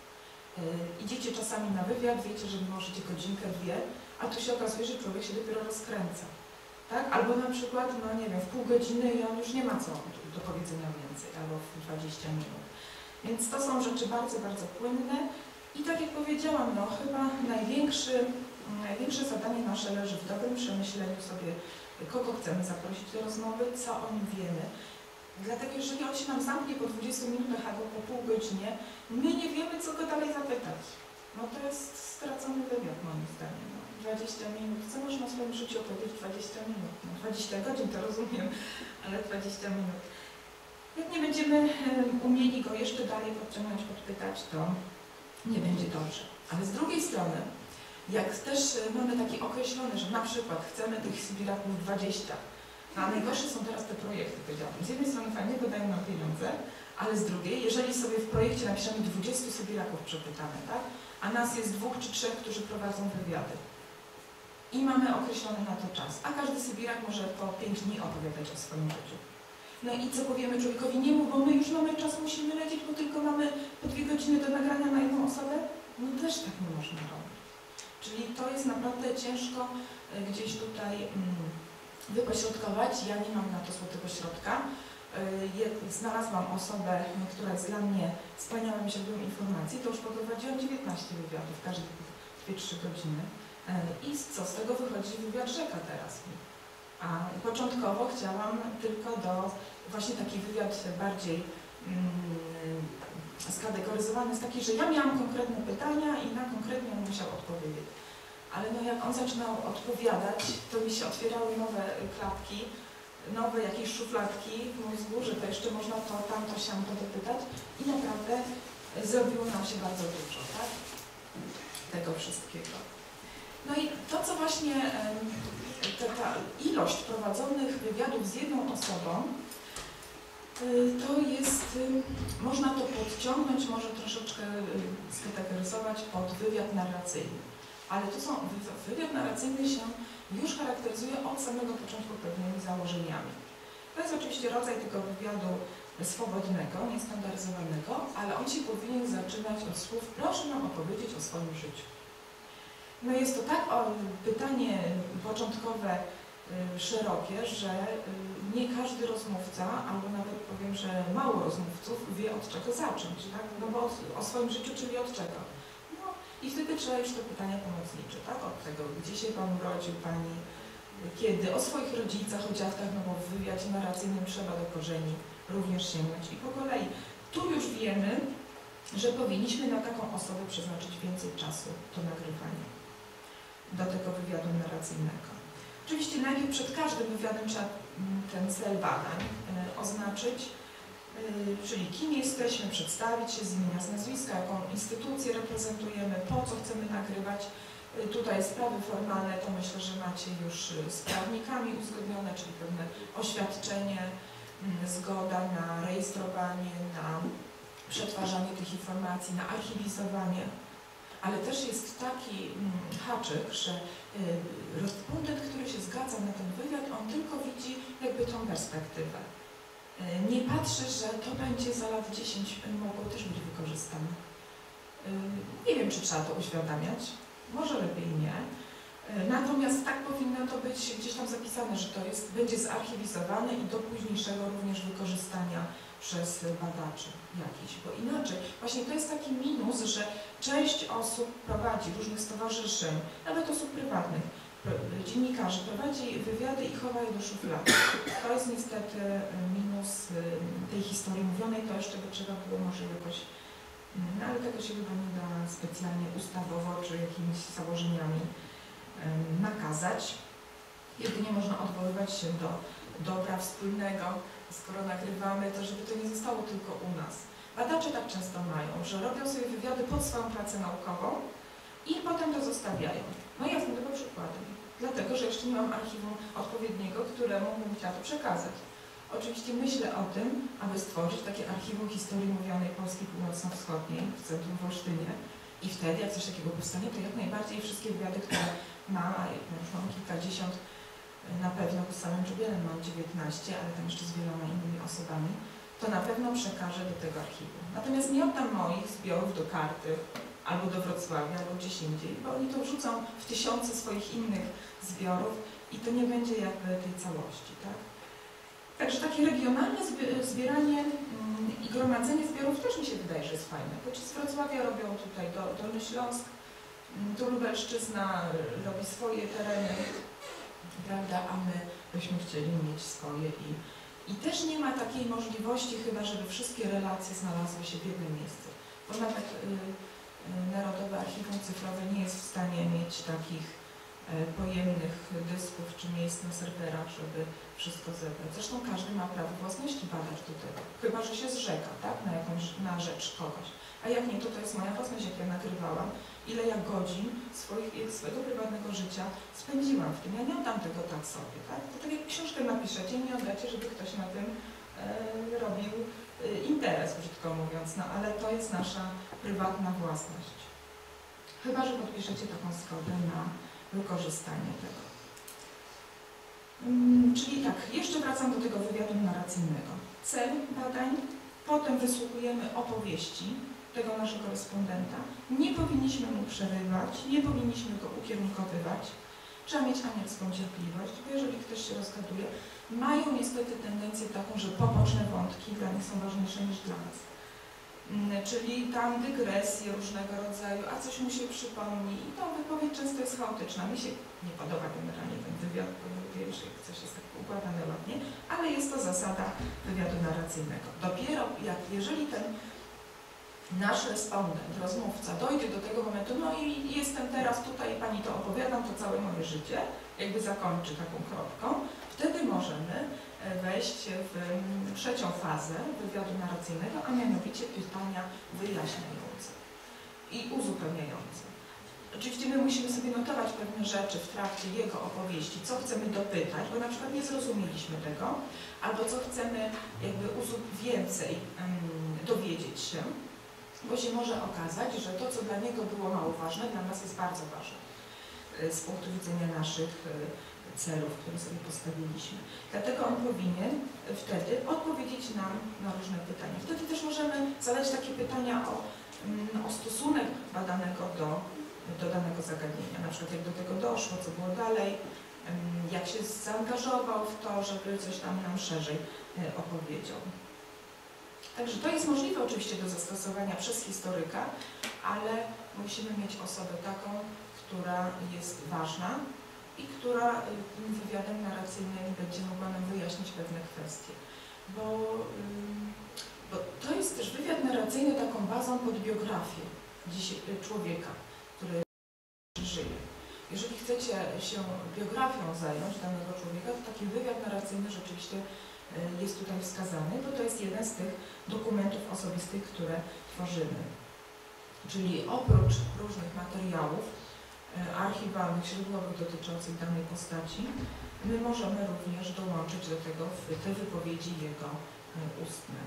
Yy, idziecie czasami na wywiad, wiecie, że możecie godzinkę, dwie, a tu się okazuje, że człowiek się dopiero rozkręca. Tak? Albo na przykład, no nie wiem, w pół godziny i on już nie ma co do powiedzenia więcej, albo w dwadzieścia minut. Więc to są rzeczy bardzo, bardzo płynne. I tak jak powiedziałam, no chyba największy, największe zadanie nasze leży w dobrym przemyśleniu sobie, kogo chcemy zaprosić do rozmowy, co o nim wiemy. Dlatego jeżeli on się nam zamknie po dwudziestu minutach albo po pół godzinie, my nie wiemy, co go dalej zapytać. No to jest stracony wywiad moim zdaniem. No, dwadzieścia minut, co można w swoim życiu opowiedzieć dwadzieścia minut? No, dwadzieścia godzin to rozumiem, ale dwadzieścia minut. Jak nie będziemy um, umieli go jeszcze dalej podciągnąć, podpytać, to nie będzie dobrze. Ale z drugiej strony, jak też mamy taki określony, że na przykład chcemy tych sybiraków dwadzieścia, no, a najgorsze są teraz te projekty, powiedziałabym. Z jednej strony fajnie, bo dają nam pieniądze, ale z drugiej, jeżeli sobie w projekcie napiszemy dwudziestu sybiraków przepytamy, tak? A nas jest dwóch czy trzech, którzy prowadzą wywiady. I mamy określony na to czas. A każdy sybirak może po pięć dni opowiadać o swoim życiu. No i co powiemy człowiekowi? Nie mów, bo my już mamy czas, musimy lecieć, bo tylko mamy po dwie godziny do nagrania na jedną osobę? No też tak nie można robić. Czyli to jest naprawdę ciężko gdzieś tutaj mm, wypośrodkować. Ja nie mam na to złotego środka. Znalazłam osobę, która jest dla mnie wspaniałym źródłem informacji, to już poprowadziłam dziewiętnaście wywiadów, każde dwie trzy godziny. I co z tego wychodzi wywiad rzeka teraz. A początkowo chciałam tylko do, właśnie taki wywiad bardziej mm, skategoryzowany jest taki, że ja miałam konkretne pytania i na konkretnie on musiał odpowiedzieć. Ale no jak on zaczynał odpowiadać, to mi się otwierały nowe klapki, nowe jakieś szufladki w mózgu, że to jeszcze można to, tamto, siamto dopytać i naprawdę zrobiło nam się bardzo dużo, tak? Tego wszystkiego. No i to, co właśnie ta, ta ilość prowadzonych wywiadów z jedną osobą, to jest, można to podciągnąć, może troszeczkę skategoryzować pod wywiad narracyjny. Ale to są, wywiad narracyjny się już charakteryzuje od samego początku pewnymi założeniami. To jest oczywiście rodzaj tego wywiadu swobodnego, niestandaryzowanego, ale on się powinien zaczynać od słów: proszę nam opowiedzieć o swoim życiu. No jest to tak o, pytanie początkowe y, szerokie, że y, nie każdy rozmówca, albo nawet powiem, że mało rozmówców wie, od czego zacząć, tak? No bo od, o swoim życiu, czyli od czego. No i wtedy trzeba już te pytania pomocnicze, tak? Od tego, gdzie się Pan urodził, Pani, kiedy, o swoich rodzicach, o dziadkach, no bo w wywiadzie narracyjnym trzeba do korzeni również sięgnąć i po kolei. Tu już wiemy, że powinniśmy na taką osobę przeznaczyć więcej czasu do nagrywania, do tego wywiadu narracyjnego. Oczywiście najpierw przed każdym wywiadem trzeba ten cel badań y, oznaczyć, y, czyli kim jesteśmy, przedstawić się z imienia, z nazwiska, jaką instytucję reprezentujemy, po co chcemy nagrywać. Y, tutaj sprawy formalne to myślę, że macie już z prawnikami uzgodnione, czyli pewne oświadczenie, y, zgoda na rejestrowanie, na przetwarzanie tych informacji, na archiwizowanie. Ale też jest taki mm, haczyk, że y, respondent, który się zgadza na ten wywiad, on tylko widzi jakby tą perspektywę. Y, nie patrzy, że to będzie za lat dziesięć mogło też być wykorzystane. Y, nie wiem, czy trzeba to uświadamiać, może lepiej nie. Y, natomiast tak powinno to być gdzieś tam zapisane, że to jest, będzie zarchiwizowane i do późniejszego również wykorzystania przez badaczy jakiś, bo inaczej właśnie to jest taki minus, że część osób prowadzi, różnych stowarzyszeń, nawet osób prywatnych, dziennikarzy, prowadzi wywiady i chowa je do szuflady. To jest niestety minus tej historii mówionej, to jeszcze by trzeba było może jakoś, no ale tego się chyba nie da specjalnie ustawowo czy jakimiś założeniami nakazać. Jedynie można odwoływać się do dobra wspólnego, skoro nagrywamy, to żeby to nie zostało tylko u nas. Badacze tak często mają, że robią sobie wywiady pod swoją pracę naukową i potem to zostawiają. No ja jestem tego przykładem, dlatego że jeszcze nie mam archiwum odpowiedniego, któremu bym chciała to przekazać. Oczywiście myślę o tym, aby stworzyć takie archiwum historii mówionej Polski Północno-Wschodniej w centrum w Olsztynie i wtedy, jak coś takiego powstanie, to jak najbardziej wszystkie wywiady, które mam, a już mam kilkadziesiąt, na pewno z samym Czubielem mam dziewiętnaście, ale tam jeszcze z wieloma innymi osobami, to na pewno przekażę do tego archiwum. Natomiast nie oddam moich zbiorów do Karty, albo do Wrocławia, albo gdzieś indziej, bo oni to wrzucą w tysiące swoich innych zbiorów i to nie będzie jakby tej całości, tak? Także takie regionalne zbieranie i gromadzenie zbiorów też mi się wydaje, że jest fajne. Bo ci z Wrocławia robią tutaj Dolny Śląsk, tu Lubelszczyzna robi swoje tereny, prawda, a my byśmy chcieli mieć swoje i, i też nie ma takiej możliwości chyba, żeby wszystkie relacje znalazły się w jednym miejscu, bo nawet y, y, Narodowe Archiwum Cyfrowe nie jest w stanie mieć takich y, pojemnych dysków czy miejsc na serwerach, żeby wszystko zebrać. Zresztą każdy ma prawo własności badać do tego, chyba że się zrzeka, tak, na jakąś, na rzecz kogoś. A jak nie, to to jest moja własność, jak ja nagrywałam. Ile ja godzin swoich, swojego prywatnego życia spędziłam w tym. Ja nie oddam tego tak sobie, tak? To tak jak książkę napiszecie, nie oddacie, żeby ktoś na tym e, robił e, interes, brzydko mówiąc, no ale to jest nasza prywatna własność. Chyba że podpiszecie taką zgodę na wykorzystanie tego. Hmm, czyli tak, jeszcze wracam do tego wywiadu narracyjnego. Cel badań, potem wysłuchujemy opowieści tego naszego respondenta. Nie powinniśmy mu przerywać, nie powinniśmy go ukierunkowywać. Trzeba mieć anielską cierpliwość, bo jeżeli ktoś się rozgaduje, mają niestety tendencję taką, że poboczne wątki dla nich są ważniejsze niż dla nas. Czyli tam dygresje różnego rodzaju, a coś mu się przypomni i ta wypowiedź często jest chaotyczna. Mi się nie podoba generalnie ten wywiad, bo wiem, że coś jest tak układane ładnie, ale jest to zasada wywiadu narracyjnego. Dopiero jak, jeżeli ten nasz respondent, rozmówca dojdzie do tego momentu, no i jestem teraz tutaj, pani to opowiadam, to całe moje życie, jakby zakończy taką kropką, wtedy możemy wejść w trzecią fazę wywiadu narracyjnego, a mianowicie pytania wyjaśniające i uzupełniające. Oczywiście my musimy sobie notować pewne rzeczy w trakcie jego opowieści, co chcemy dopytać, bo na przykład nie zrozumieliśmy tego, albo co chcemy jakby więcej um, dowiedzieć się, bo się może okazać, że to, co dla niego było mało ważne, dla nas jest bardzo ważne z punktu widzenia naszych celów, które sobie postawiliśmy. Dlatego on powinien wtedy odpowiedzieć nam na różne pytania. Wtedy też możemy zadać takie pytania o, o stosunek badanego do, do danego zagadnienia. Na przykład jak do tego doszło, co było dalej, jak się zaangażował w to, żeby coś tam nam szerzej opowiedział. Także to jest możliwe oczywiście do zastosowania przez historyka, ale musimy mieć osobę taką, która jest ważna i która tym wywiadem narracyjnym będzie mogła nam wyjaśnić pewne kwestie. Bo, bo to jest też wywiad narracyjny taką bazą pod biografię człowieka, który żyje. Jeżeli chcecie się biografią zająć danego człowieka, to taki wywiad narracyjny rzeczywiście jest tutaj wskazany, bo to jest jeden z tych dokumentów osobistych, które tworzymy. Czyli oprócz różnych materiałów archiwalnych, źródłowych dotyczących danej postaci, my możemy również dołączyć do tego w te wypowiedzi jego ustne.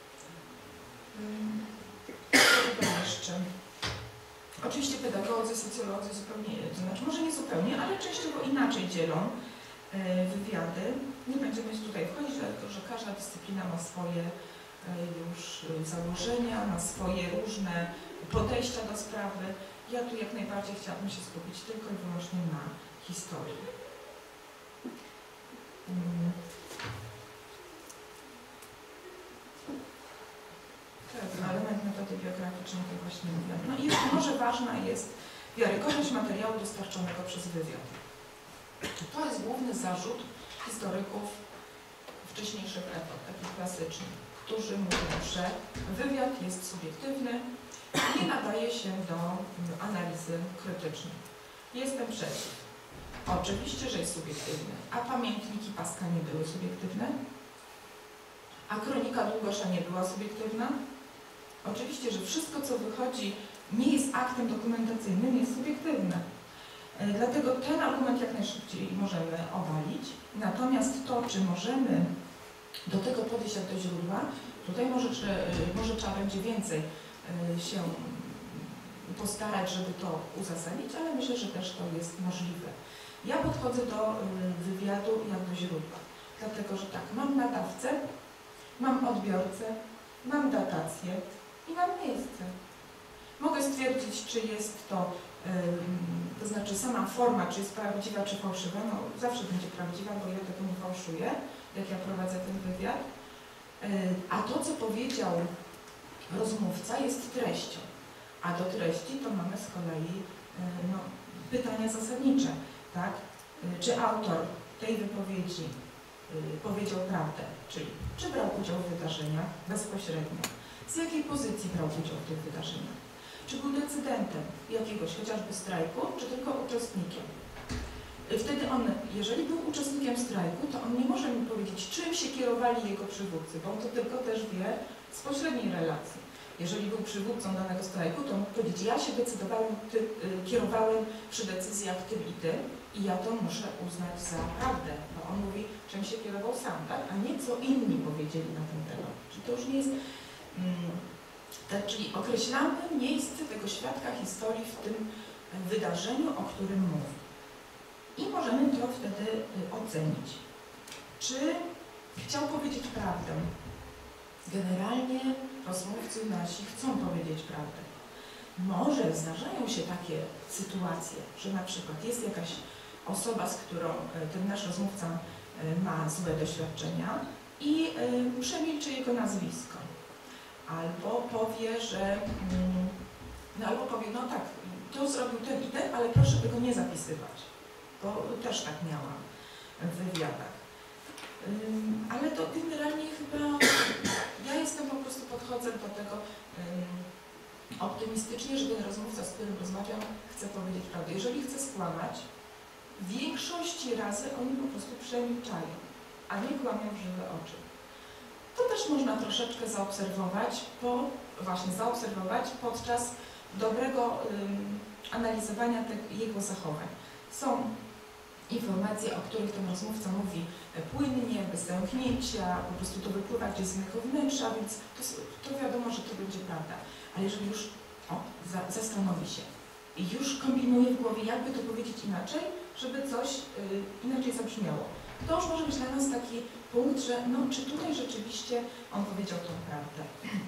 Co jeszcze? Oczywiście pedagodzy, socjolodzy zupełnie, to znaczy może nie zupełnie, ale częściowo inaczej dzielą wywiady. Nie będziemy tutaj wchodzić, dlatego że każda dyscyplina ma swoje już założenia, ma swoje różne podejścia do sprawy. Ja tu jak najbardziej chciałabym się skupić tylko i wyłącznie na historii. Hmm. Ten element metody biograficznej, to właśnie mówiłam. No i jeszcze może ważna jest wiarygodność materiału dostarczonego przez wywiad. To jest główny zarzut historyków wcześniejszych epok, takich klasycznych, którzy mówią, że wywiad jest subiektywny i nie nadaje się do analizy krytycznej. Jestem przeciw. Oczywiście, że jest subiektywny. A pamiętniki Paska nie były subiektywne? A kronika Długosza nie była subiektywna? Oczywiście, że wszystko, co wychodzi, nie jest aktem dokumentacyjnym, jest subiektywne. Dlatego ten argument jak najszybciej możemy obalić. Natomiast to, czy możemy do tego podejść jak do źródła, tutaj może, może trzeba będzie więcej się postarać, żeby to uzasadnić, ale myślę, że też to jest możliwe. Ja podchodzę do wywiadu jak do źródła, dlatego że tak, mam nadawcę, mam odbiorcę, mam datację i mam miejsce. Mogę stwierdzić, czy jest to, yy, to znaczy sama forma, czy jest prawdziwa, czy fałszywa. No zawsze będzie prawdziwa, bo ja tego nie fałszuję, jak ja prowadzę ten wywiad. Yy, a to, co powiedział rozmówca, jest treścią. A do treści to mamy z kolei yy, no, pytania zasadnicze, tak? Yy, czy autor tej wypowiedzi yy, powiedział prawdę, czyli czy brał udział w wydarzeniach bezpośrednio, z jakiej pozycji brał udział w tych wydarzeniach. Czy był decydentem jakiegoś chociażby strajku, czy tylko uczestnikiem? Wtedy on, jeżeli był uczestnikiem strajku, to on nie może mi powiedzieć, czym się kierowali jego przywódcy, bo on to tylko też wie z pośredniej relacji. Jeżeli był przywódcą danego strajku, to mógł powiedzieć, ja się decydowałem, ty, y, kierowałem przy decyzjach tym i tym i ja to muszę uznać za prawdę, bo on mówi, czym się kierował sam, tak? A nie co inni powiedzieli na ten temat. Czyli to już nie jest... Mm, tak, czyli określamy miejsce tego świadka historii w tym wydarzeniu, o którym mówi. I możemy to wtedy ocenić. Czy chciał powiedzieć prawdę? Generalnie rozmówcy nasi chcą powiedzieć prawdę. Może zdarzają się takie sytuacje, że na przykład jest jakaś osoba, z którą ten nasz rozmówca ma złe doświadczenia i przemilczy jego nazwisko. Albo powie, że no albo powie, no tak, to zrobił ten i ten, ale proszę tego nie zapisywać. Bo też tak miałam w wywiadach. Um, ale to generalnie chyba, ja jestem po prostu, podchodzę do tego um, optymistycznie, że ten rozmówca, z którym rozmawiam, chce powiedzieć prawdę. Jeżeli chce skłamać, w większości razy oni po prostu przemilczają, a nie kłamią w żywe oczy. To też można troszeczkę zaobserwować, po, właśnie zaobserwować podczas dobrego um, analizowania te, jego zachowań. Są informacje, o których ten rozmówca mówi płynnie, bez zamknięcia, po prostu to wypływa gdzieś z mojego wnętrza, więc to, to wiadomo, że to będzie prawda. Ale jeżeli już o, za, zastanowi się i już kombinuje w głowie, jakby to powiedzieć inaczej, żeby coś y, inaczej zabrzmiało, to już może być dla nas taki punkt, że no, czy tutaj rzeczywiście on powiedział tą prawdę.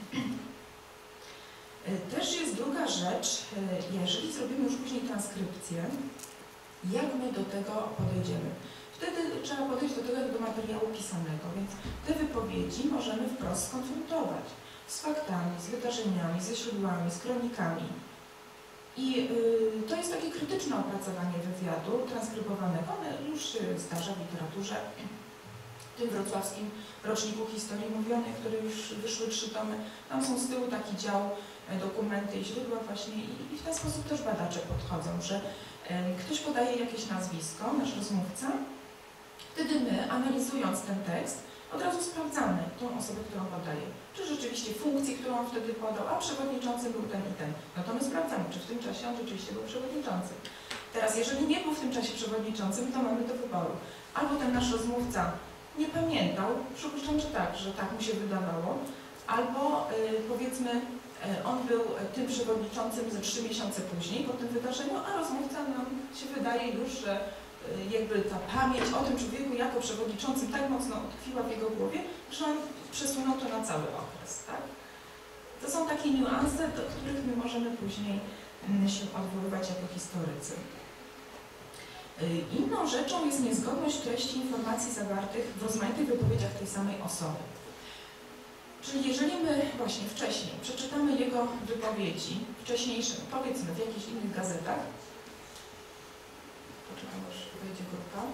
Też jest druga rzecz, jeżeli zrobimy już później transkrypcję, jak my do tego podejdziemy. Wtedy trzeba podejść do tego jak do materiału pisanego, więc te wypowiedzi możemy wprost skonfrontować z faktami, z wydarzeniami, ze źródłami, z kronikami. I yy, to jest takie krytyczne opracowanie wywiadu transkrybowanego, one już się zdarza w literaturze. W tym wrocławskim roczniku historii mówionej, które już wyszły trzy tomy, tam są z tyłu taki dział dokumenty i źródła właśnie i, i w ten sposób też badacze podchodzą, że ktoś podaje jakieś nazwisko, nasz rozmówca, wtedy my, analizując ten tekst, od razu sprawdzamy tą osobę, którą podaje. Czy rzeczywiście funkcję, którą on wtedy podał, a przewodniczący był ten i ten. No to my sprawdzamy, czy w tym czasie on rzeczywiście był przewodniczącym. Teraz, jeżeli nie był w tym czasie przewodniczącym, to mamy do wyboru. Albo ten nasz rozmówca nie pamiętał, przypuszczam, że tak, że tak mu się wydawało, albo yy, powiedzmy, on był tym przewodniczącym ze trzy miesiące później po tym wydarzeniu, a rozmówca nam się wydaje już, że jakby ta pamięć o tym człowieku jako przewodniczącym tak mocno utkwiła w jego głowie, że on przesunął to na cały okres. Tak? To są takie niuanse, do których my możemy później się odwoływać jako historycy. Inną rzeczą jest niezgodność treści informacji zawartych w rozmaitych wypowiedziach tej samej osoby. Czyli jeżeli my właśnie wcześniej przeczytamy jego wypowiedzi, wcześniejsze, powiedzmy w jakichś innych gazetach, poczekam, aż wejdzie grupa.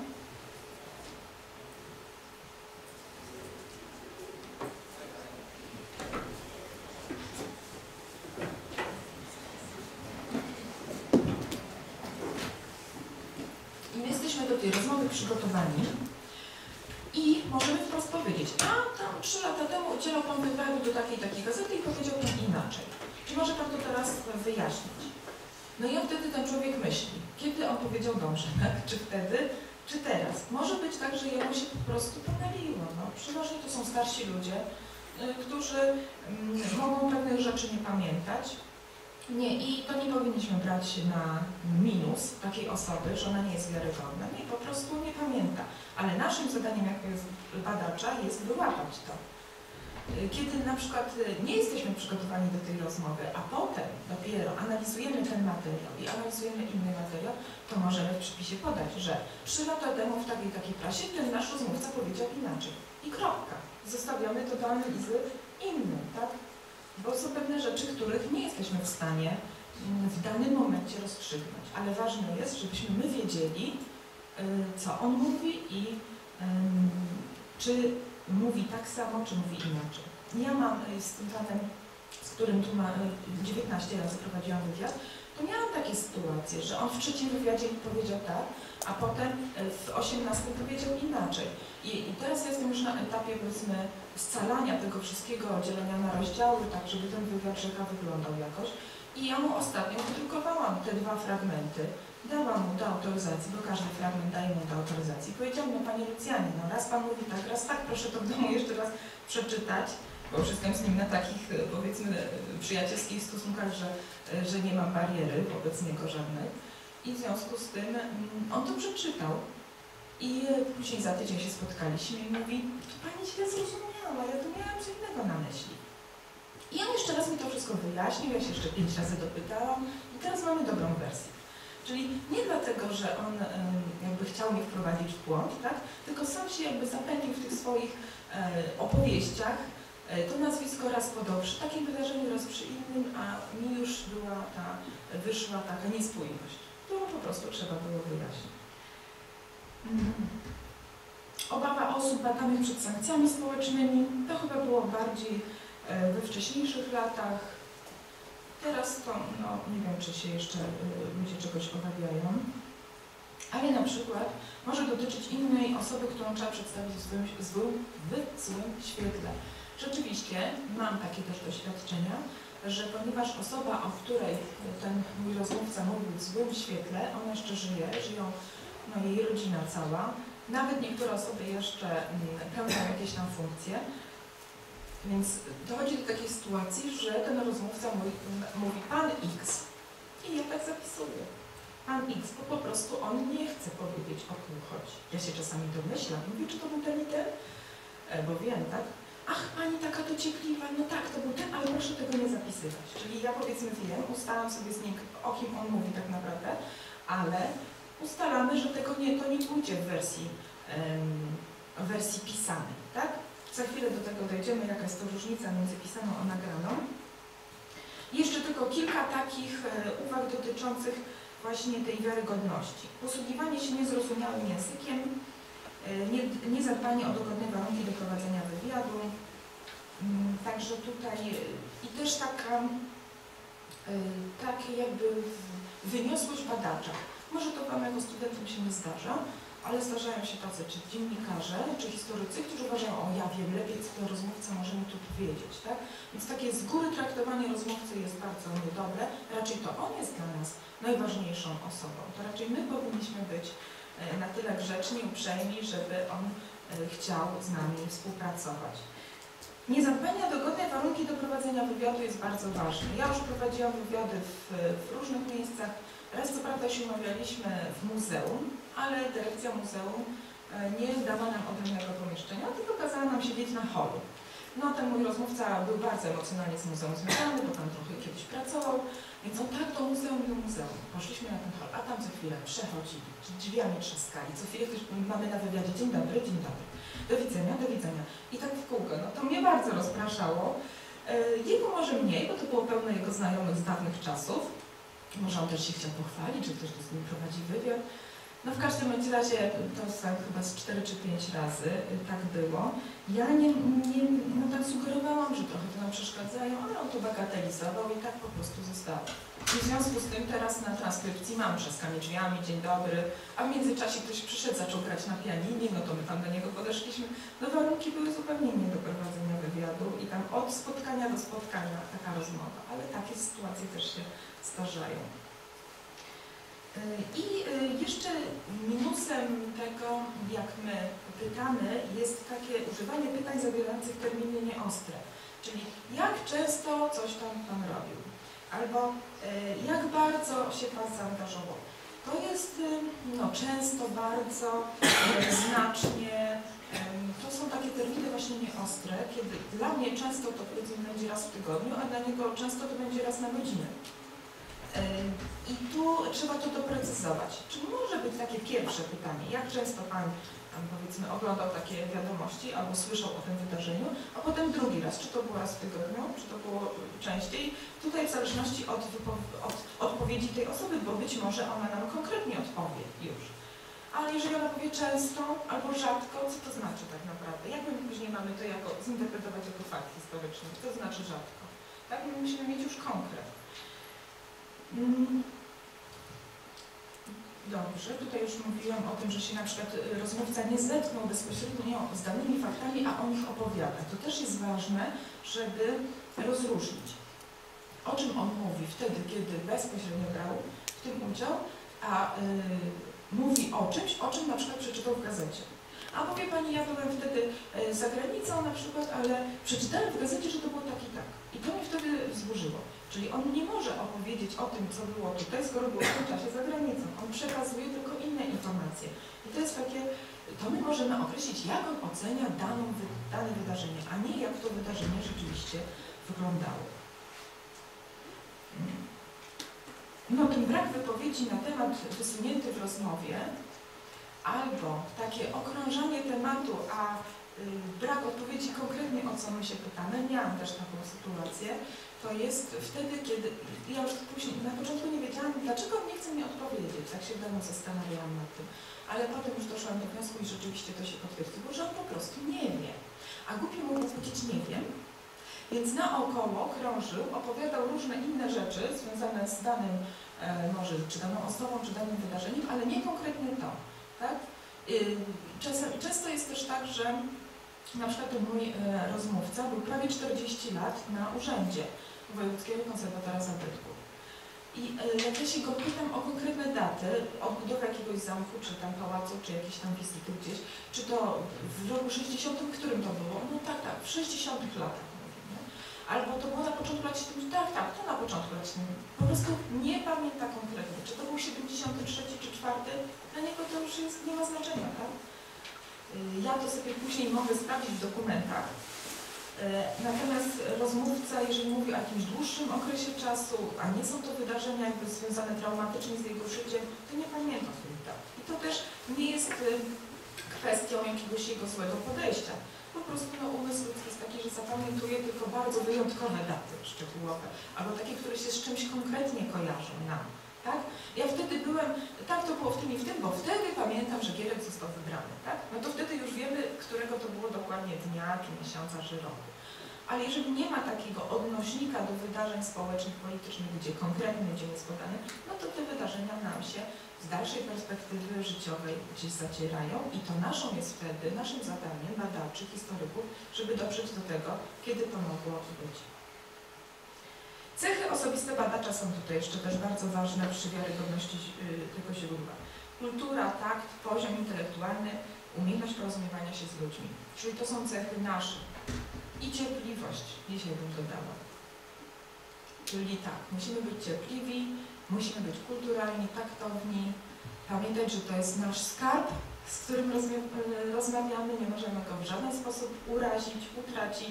I my jesteśmy do tej rozmowy przygotowani. I możemy wprost powiedzieć, a tam trzy lata temu udzielał Pan wywiadu do takiej takiej gazety i powiedział Pan inaczej. Czy może Pan to teraz wyjaśnić? No i wtedy ten człowiek myśli, kiedy on powiedział dobrze, tak? Czy wtedy, czy teraz? Może być tak, że jemu się po prostu pomyliło. No, przeważnie to są starsi ludzie, y, którzy y, mogą pewnych rzeczy nie pamiętać. Nie, i to nie powinniśmy brać na minus takiej osoby, że ona nie jest wiarygodna. Nie, po prostu nie pamięta. Ale naszym zadaniem jako badacza jest wyłapać to. Kiedy na przykład nie jesteśmy przygotowani do tej rozmowy, a potem dopiero analizujemy ten materiał i analizujemy inny materiał, to możemy w przypisie podać, że trzy lata temu w takiej takiej prasie ten nasz rozmówca powiedział inaczej. I kropka. Zostawiamy to do analizy innym, tak? Bo są pewne rzeczy, których nie jesteśmy w stanie w danym momencie rozstrzygnąć. Ale ważne jest, żebyśmy my wiedzieli, co on mówi i um, czy mówi tak samo, czy mówi inaczej. Ja mam z tym panem, z którym tu ma dziewiętnaście razy prowadziłam wywiad, to miałam takie sytuacje, że on w trzecim wywiadzie mi powiedział tak, a potem w osiemnastym powiedział inaczej. I, I teraz jestem już na etapie, powiedzmy, scalania tego wszystkiego, dzielenia na rozdziały, tak żeby ten wywiad rzeka wyglądał jakoś. I ja mu ostatnio wydrukowałam te dwa fragmenty, dałam mu do autoryzacji, bo każdy fragment daje mu do autoryzacji. Powiedziałam, no Panie Lucjanie, no raz Pan mówi tak, raz tak, proszę to w domu jeszcze raz przeczytać, bo już jestem z nim na takich, powiedzmy, przyjacielskich stosunkach, że, że nie mam bariery wobec niego żadnej. I w związku z tym on to przeczytał. I później za tydzień się spotkaliśmy i mówi, to Pani źle zrozumiała, ja tu miałam co innego na myśli. I on jeszcze raz mi to wszystko wyjaśnił, ja się jeszcze pięć razy dopytałam i teraz mamy dobrą wersję. Czyli nie dlatego, że on jakby chciał mnie wprowadzić w błąd, tak? Tylko sam się jakby zapędził w tych swoich opowieściach. To nazwisko raz podał przy takim wydarzeniu, raz przy innym, a mi już była ta, wyszła taka niespójność, którą po prostu trzeba było wyjaśnić. Mhm. Obawa osób badanych przed sankcjami społecznymi, to chyba było bardziej we wcześniejszych latach. Teraz to, no nie wiem, czy się jeszcze ludzie czegoś obawiają, ale na przykład może dotyczyć innej osoby, którą trzeba przedstawić w złym, złym, w złym świetle. Rzeczywiście mam takie też doświadczenia, że ponieważ osoba, o której ten mój rozmówca mówił w złym świetle, ona jeszcze żyje, żyją no, jej rodzina cała, nawet niektóre osoby jeszcze pełnią jakieś tam funkcje, więc dochodzi do takiej sytuacji, że ten rozmówca mówi, mówi Pan X i ja tak zapisuję. Pan X, bo po prostu on nie chce powiedzieć, o kim chodzi. Ja się czasami domyślam, mówię, czy to był ten i ten? Bo wiem, tak? Ach, Pani taka dociekliwa, no tak, to był ten, ale proszę tego nie zapisywać. Czyli ja powiedzmy wiem, ustalam sobie z nim, o kim on mówi tak naprawdę, ale ustalamy, że tego nie, to nie pójdzie w wersji, um, w wersji pisanej, tak? Za chwilę do tego dojdziemy, jaka jest to różnica między pisaną a nagraną. Jeszcze tylko kilka takich e, uwag dotyczących właśnie tej wiarygodności. Posługiwanie się niezrozumiałym językiem, Nie, niezadbanie o dogodne warunki do prowadzenia wywiadu. Także tutaj i też taka, takie jakby wyniosłość badacza. Może to Wam jako studentom się nie zdarza, ale zdarzają się tacy czy dziennikarze, czy historycy, którzy uważają, o ja wiem lepiej, co ten rozmówca może mi tu powiedzieć, tak? Więc takie z góry traktowanie rozmówcy jest bardzo niedobre. Raczej to on jest dla nas najważniejszą osobą. To raczej my powinniśmy być na tyle grzeczni, uprzejmi, żeby on chciał z nami współpracować. Niezadbanie o dogodne warunki do prowadzenia wywiadu jest bardzo ważne. Ja już prowadziłam wywiady w, w różnych miejscach. Raz co prawda się umawialiśmy w muzeum, ale dyrekcja muzeum nie dała nam odrębnego pomieszczenia, tylko kazała nam siedzieć na holu. No ten mój rozmówca był bardzo emocjonalnie z muzeum związany, bo tam trochę kiedyś pracował, więc on tak do muzeum, do muzeum. Poszliśmy na ten hol, a tam co chwilę przechodzili, drzwiami trzaskali, co chwilę ktoś, mamy na wywiadzie, dzień dobry, dzień dobry, do widzenia, do widzenia. I tak w kółko, no to mnie bardzo rozpraszało. Jego może mniej, bo to było pełno jego znajomych z dawnych czasów. Może on też się chciał pochwalić, że ktoś z nim prowadzi wywiad. No w każdym razie to chyba z cztery czy pięć razy tak było. Ja nie, nie no tak sugerowałam, że trochę to nam przeszkadzają, ale on to bagatelizował i tak po prostu zostało. I w związku z tym teraz na transkrypcji mam trzaskanie drzwiami, dzień dobry, a w międzyczasie ktoś przyszedł, zaczął grać na pianinie, no to my tam do niego podeszliśmy. No warunki były zupełnie nie do prowadzenia wywiadu i tam od spotkania do spotkania taka rozmowa, ale takie sytuacje też się zdarzają. I jeszcze minusem tego, jak my pytamy, jest takie używanie pytań zawierających terminy nieostre. Czyli jak często coś tam Pan robił? Albo jak bardzo się Pan zaangażował? To jest no, często, bardzo, znacznie. To są takie terminy właśnie nieostre, kiedy dla mnie często to powiedzmy będzie raz w tygodniu, a dla niego często to będzie raz na godzinę. I tu trzeba to doprecyzować. Czy może być takie pierwsze pytanie, jak często Pan tam, powiedzmy oglądał takie wiadomości albo słyszał o tym wydarzeniu, a potem drugi raz, czy to było raz w tygodniu, czy to było częściej. Tutaj w zależności od, od odpowiedzi tej osoby, bo być może ona nam konkretnie odpowie już. Ale jeżeli ona powie często albo rzadko, co to znaczy tak naprawdę? Jak my później mamy to jako, zinterpretować jako fakt historyczny? Co to znaczy rzadko? Tak, my musimy mieć już konkret. Mm. Dobrze, tutaj już mówiłam o tym, że się na przykład rozmówca nie zetknął bezpośrednio z danymi faktami, a o nich opowiada. To też jest ważne, żeby rozróżnić, o czym on mówi wtedy, kiedy bezpośrednio brał w tym udział, a yy, mówi o czymś, o czym na przykład przeczytał w gazecie. A powie Pani, ja byłem wtedy za granicą na przykład, ale przeczytałem w gazecie, że to było tak i tak. I to mnie wtedy wzburzyło. Czyli on nie może opowiedzieć o tym, co było tutaj, skoro było w tym czasie za granicą. On przekazuje tylko inne informacje. I to jest takie, to my możemy określić, jak on ocenia daną, dane wydarzenie, a nie jak to wydarzenie rzeczywiście wyglądało. No ten brak wypowiedzi na temat wysunięty w rozmowie, albo takie okrążanie tematu, a y, brak odpowiedzi konkretnie, o co my się pytamy, miałam też taką sytuację, to jest wtedy, kiedy ja już później, na początku nie wiedziałam, dlaczego on nie chce mi odpowiedzieć, tak się dawno zastanawiałam nad tym, ale potem już doszłam do wniosku i rzeczywiście to się potwierdziło, że on po prostu nie wie, a głupio mu powiedzieć nie wiem, więc naokoło krążył, opowiadał różne inne rzeczy związane z danym, e, może czy daną osobą, czy danym wydarzeniem, ale nie konkretnie to. Tak? Czasem, często jest też tak, że na przykład ten mój rozmówca był prawie czterdzieści lat na urzędzie Wojewódzkiego Konserwatora Zabytków. I jak ja się go pytam o konkretne daty, odbudowy jakiegoś zamku, czy tam pałacu, czy jakieś tam wizyty gdzieś, czy to w roku sześćdziesiątym, którym to było? No tak, tak, w sześćdziesiątych latach. Albo to było na początku lat siedemdziesiątych, tak, tak, to na początku lat siedemdziesiątych. Po prostu nie pamięta konkretnie, czy to był siedemdziesiąty trzeci czy czwarty, dla niego to już jest, nie ma znaczenia, tak? Ja to sobie później mogę sprawdzić w dokumentach. Natomiast rozmówca, jeżeli mówi o jakimś dłuższym okresie czasu, a nie są to wydarzenia jakby związane traumatycznie z jego życiem, to nie pamięta sobie tak. I to też nie jest kwestią jakiegoś jego złego podejścia. Po prostu no, umysł jest taki, że zapamiętuje tylko bardzo wyjątkowe daty szczegółowe, albo takie, które się z czymś konkretnie kojarzą nam. Tak? Ja wtedy byłem, tak to było w tym i w tym, bo wtedy pamiętam, że Gierek został wybrany. Tak? No to wtedy już wiemy, którego to było dokładnie dnia, czy miesiąca, czy roku. Ale jeżeli nie ma takiego odnośnika do wydarzeń społecznych, politycznych, gdzie konkretny dzień jest podany, no to te wydarzenia nam się z dalszej perspektywy życiowej gdzieś zacierają i to naszą jest wtedy, naszym zadaniem badaczy, historyków, żeby dotrzeć do tego, kiedy to mogło być. Cechy osobiste badacza są tutaj jeszcze też bardzo ważne przy wiarygodności yy, tego źródła. Kultura, takt, poziom intelektualny, umiejętność porozumiewania się z ludźmi. Czyli to są cechy nasze. I cierpliwość, dzisiaj bym dodała. Czyli tak, musimy być cierpliwi, musimy być kulturalni, taktowni, pamiętać, że to jest nasz skarb, z którym rozmawiamy, nie możemy go w żaden sposób urazić, utracić,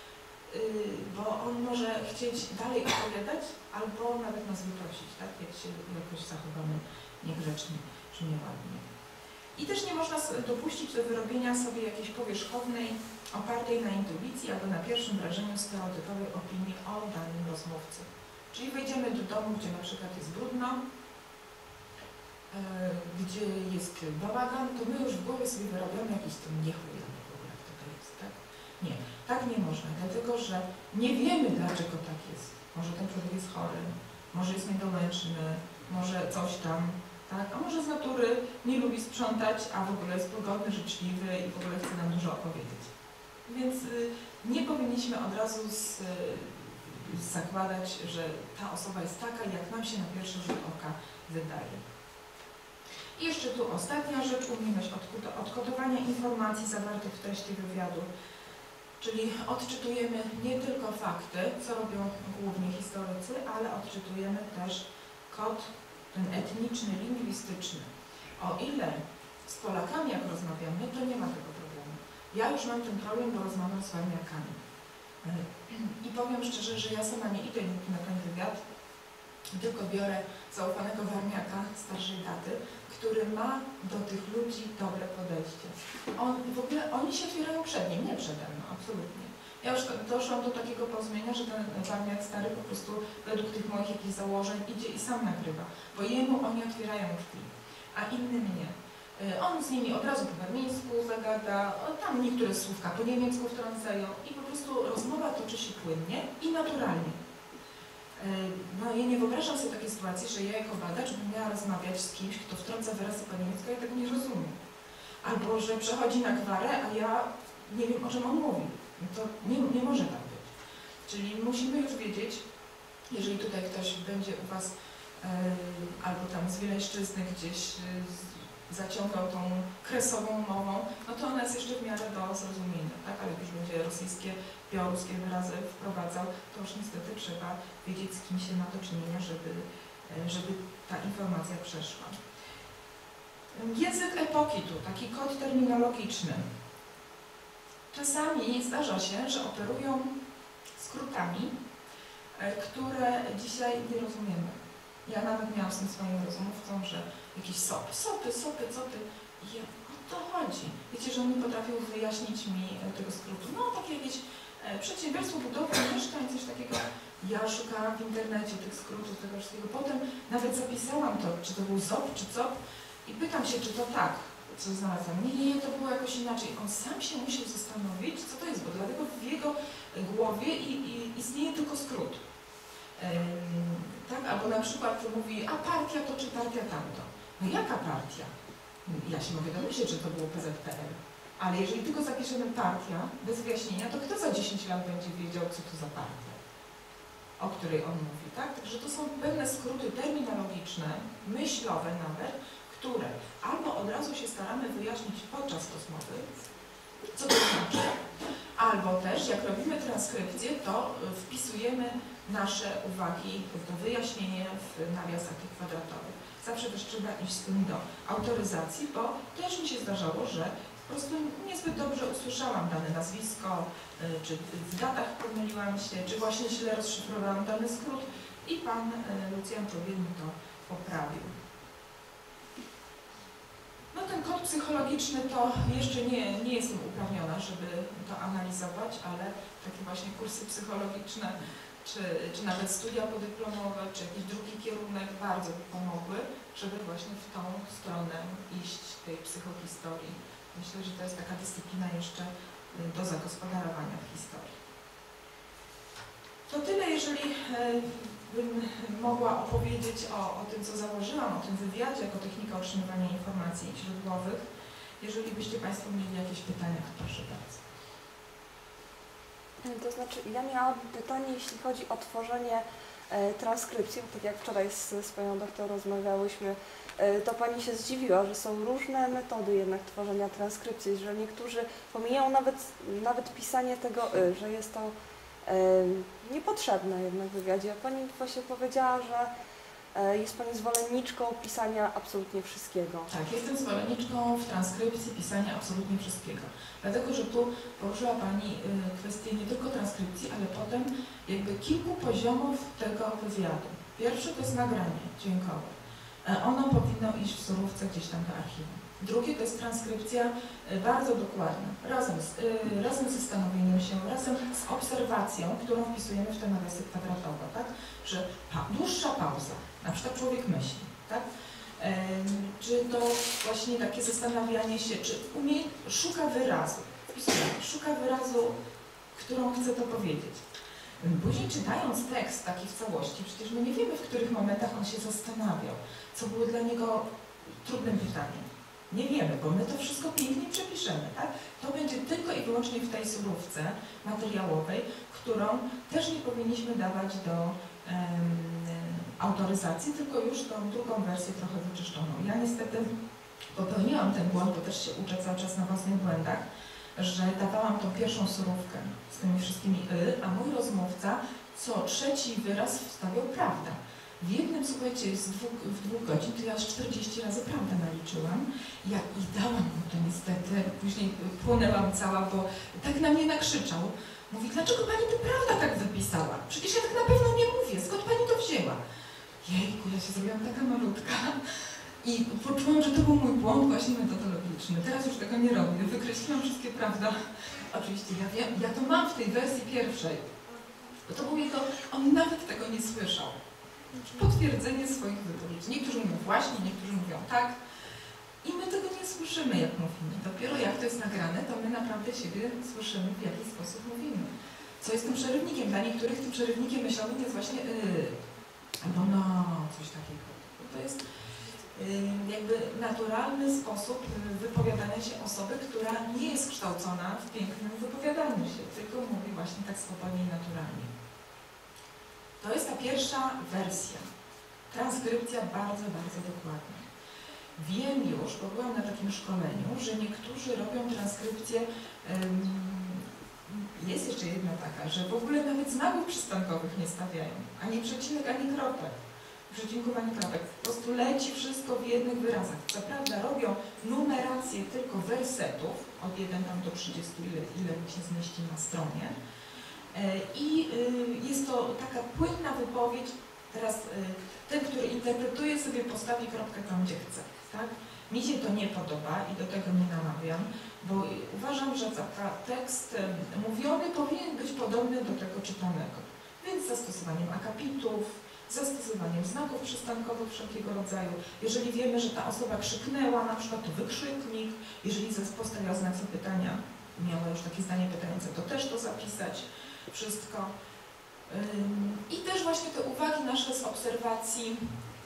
bo on może chcieć dalej opowiadać, albo nawet nas wyprosić, tak? Jak się jakoś zachowamy niegrzecznie czy nieładnie. I też nie można dopuścić do wyrobienia sobie jakiejś powierzchownej, opartej na intuicji albo na pierwszym wrażeniu stereotypowej opinii o danym rozmówcy. Czyli wejdziemy do domu, gdzie na przykład jest brudno, yy, gdzie jest bałagan, to my już w głowie sobie wyrabiamy jakiś ten niechlujany w ogóle, kto to jest, tak? Nie, tak nie można, dlatego że nie wiemy, dlaczego tak jest. Może ten człowiek jest chory, może jest niedołęczny, może coś tam, tak? A może z natury nie lubi sprzątać, a w ogóle jest pogodny, życzliwy i w ogóle chce nam dużo opowiedzieć. Więc yy, nie powinniśmy od razu z, yy, zakładać, że ta osoba jest taka, jak nam się na pierwszy rzut oka wydaje. I jeszcze tu ostatnia rzecz, umiejętność odkodowania informacji zawartych w treści wywiadu. Czyli odczytujemy nie tylko fakty, co robią głównie historycy, ale odczytujemy też kod ten etniczny, lingwistyczny. O ile z Polakami jak rozmawiamy, to nie ma tego problemu. Ja już mam ten problem, bo rozmawiam z Warmiakami. I powiem szczerze, że ja sama nie idę na ten wywiad, tylko biorę zaufanego Warmiaka starszej daty, który ma do tych ludzi dobre podejście. On, w ogóle oni się otwierają przed nim, nie przede mną, absolutnie. Ja już doszłam do takiego porozumienia, że ten Warmiak stary po prostu według tych moich jakichś założeń idzie i sam nagrywa, bo jemu oni otwierają drzwi, a innym nie. On z nimi od razu po warmińsku zagada, tam niektóre słówka po niemiecku wtrącają i po prostu rozmowa toczy się płynnie i naturalnie. No ja nie wyobrażam sobie takiej sytuacji, że ja jako badacz bym miała rozmawiać z kimś, kto wtrąca wyrazy po niemiecku, ja tego nie rozumiem. Albo że przechodzi na gwarę, a ja nie wiem, o czym on mówi. To nie, nie może tak być. Czyli musimy już wiedzieć, jeżeli tutaj ktoś będzie u Was yy, albo tam z Wileńszczyzny gdzieś yy, zaciągał tą kresową mową, no to ona jest jeszcze w miarę do zrozumienia, tak? Ale jak już będzie rosyjskie, białoruskie wyrazy wprowadzał, to już niestety trzeba wiedzieć, z kim się ma do czynienia, żeby, yy, żeby ta informacja przeszła. Język epoki tu, taki kod terminologiczny. Czasami zdarza się, że operują skrótami, które dzisiaj nie rozumiemy. Ja nawet miałam z tym swoim rozmówcą, że jakieś sopy, sopy, sopy, sopy. I ja, o to chodzi. Wiecie, że oni potrafią wyjaśnić mi tego skrótu. No, takie jakieś przedsiębiorstwo budowy mieszkań, coś takiego. Ja szukałam w internecie tych skrótów, tego wszystkiego. Potem nawet zapisałam to, czy to był Z O P, czy C O P. I pytam się, czy to tak, co znalazłam. Nie, nie, nie, to było jakoś inaczej. On sam się musiał zastanowić, co to jest, bo dlatego w jego głowie i, i istnieje tylko skrót. Ym, tak? Albo na przykład mówi, a partia to czy partia tamto. No jaka partia? Ja się mogę domyśleć, że to było P Z P R. Ale jeżeli tylko zapiszemy partia, bez wyjaśnienia, to kto za dziesięć lat będzie wiedział, co to za partia, o której on mówi, tak? Także to są pewne skróty terminologiczne, myślowe nawet, które albo od razu się staramy wyjaśnić podczas rozmowy, co to znaczy, albo też jak robimy transkrypcję, to wpisujemy nasze uwagi do wyjaśnienia w nawiasach tych kwadratowych. Zawsze też trzeba iść z tym do autoryzacji, bo też mi się zdarzało, że po prostu niezbyt dobrze usłyszałam dane nazwisko, czy w datach pomyliłam się, czy właśnie źle rozszyfrowałam dany skrót i pan Lucjan Człowiek mi to poprawił. No ten kod psychologiczny to jeszcze nie, nie jestem uprawniona, żeby to analizować, ale takie właśnie kursy psychologiczne, czy, czy nawet studia podyplomowe, czy jakiś drugi kierunek bardzo by pomogły, żeby właśnie w tą stronę iść tej psychohistorii. Myślę, że to jest taka dyscyplina jeszcze do zagospodarowania w historii. To tyle, jeżeli bym mogła opowiedzieć o, o tym, co założyłam, o tym wywiadzie jako technika otrzymywania informacji źródłowych. Jeżeli byście Państwo mieli jakieś pytania, to proszę bardzo. To znaczy, ja miałam pytanie, jeśli chodzi o tworzenie e, transkrypcji, bo tak jak wczoraj z, z Panią doktor rozmawiałyśmy, e, to Pani się zdziwiła, że są różne metody jednak tworzenia transkrypcji, że niektórzy pomijają nawet, nawet pisanie tego y, że jest to niepotrzebne jednak w wywiadzie. A Pani właśnie powiedziała, że jest Pani zwolenniczką pisania absolutnie wszystkiego. Tak, jestem zwolenniczką w transkrypcji pisania absolutnie wszystkiego. Dlatego, że tu poruszyła Pani kwestię nie tylko transkrypcji, ale potem jakby kilku poziomów tego wywiadu. Pierwszy to jest nagranie dźwiękowe. Ono powinno iść w surówce gdzieś tam do archiwum. Drugie to jest transkrypcja bardzo dokładna, razem z, yy, razem ze stanowieniem się, razem z obserwacją, którą wpisujemy w te nawiasy kwadratowe, tak? Że pa, dłuższa pauza, na przykład człowiek myśli, tak? Yy, czy to właśnie takie zastanawianie się, czy umie, szuka wyrazu, wpisujemy, szuka wyrazu, którą chce to powiedzieć. Później czytając tekst taki w całości, przecież my nie wiemy, w których momentach on się zastanawiał, co było dla niego trudnym pytaniem. Nie wiemy, bo my to wszystko pięknie przepiszemy, tak? To będzie tylko i wyłącznie w tej surówce materiałowej, którą też nie powinniśmy dawać do um, autoryzacji, tylko już tą drugą wersję trochę wyczyszczoną. Ja niestety popełniłam ten błąd, bo też się uczę cały czas na własnych błędach, że dawałam tą pierwszą surówkę z tymi wszystkimi y, a mój rozmówca co trzeci wyraz wstawiał prawda. W jednym, słuchajcie, z dwóch, w dwóch godzin, to ja aż czterdzieści razy prawdę naliczyłam. Ja i dałam mu to niestety, później płonęłam cała, bo tak na mnie nakrzyczał. Mówi, dlaczego Pani to prawda tak wypisała? Przecież ja tak na pewno nie mówię, skąd Pani to wzięła? Jejku, ja się zrobiłam taka malutka. I poczułam, że to był mój błąd właśnie metodologiczny. Teraz już tego nie robię, wykreśliłam wszystkie prawda. Oczywiście ja wiem, ja to mam w tej wersji pierwszej. Bo to był jego, on nawet tego nie słyszał. Potwierdzenie swoich wypowiedzi. Niektórzy mówią właśnie, niektórzy mówią tak. I my tego nie słyszymy, jak mówimy. Dopiero jak to jest nagrane, to my naprawdę siebie słyszymy, w jaki sposób mówimy. co jest tym przerywnikiem. Dla niektórych tym przerywnikiem myślowym jest właśnie yy, albo no, coś takiego. To jest yy, jakby naturalny sposób wypowiadania się osoby, która nie jest kształcona w pięknym wypowiadaniu się, tylko mówi właśnie tak swobodnie i naturalnie. To jest ta pierwsza wersja. Transkrypcja bardzo, bardzo dokładna. Wiem już, bo byłam na takim szkoleniu, że niektórzy robią transkrypcję, um, jest jeszcze jedna taka, że w ogóle nawet znaków przystankowych nie stawiają, ani przecinek, ani kropek, przecinków, ani kropek. Po prostu leci wszystko w jednych wyrazach. Co prawda robią numerację tylko wersetów, od jeden tam do trzydziestu, ile, ile się zmieści na stronie. I jest to taka płynna wypowiedź. Teraz ten, który interpretuje, sobie postawi kropkę tam, gdzie chce. Tak? Mi się to nie podoba i do tego nie namawiam, bo uważam, że tekst mówiony powinien być podobny do tego czytanego. Więc zastosowaniem akapitów, zastosowaniem znaków przystankowych wszelkiego rodzaju. Jeżeli wiemy, że ta osoba krzyknęła, na przykład to wykrzyknik. Jeżeli postawiła znak zapytania, miała już takie zdanie pytające, to też to zapisać. Wszystko. I też właśnie te uwagi nasze z obserwacji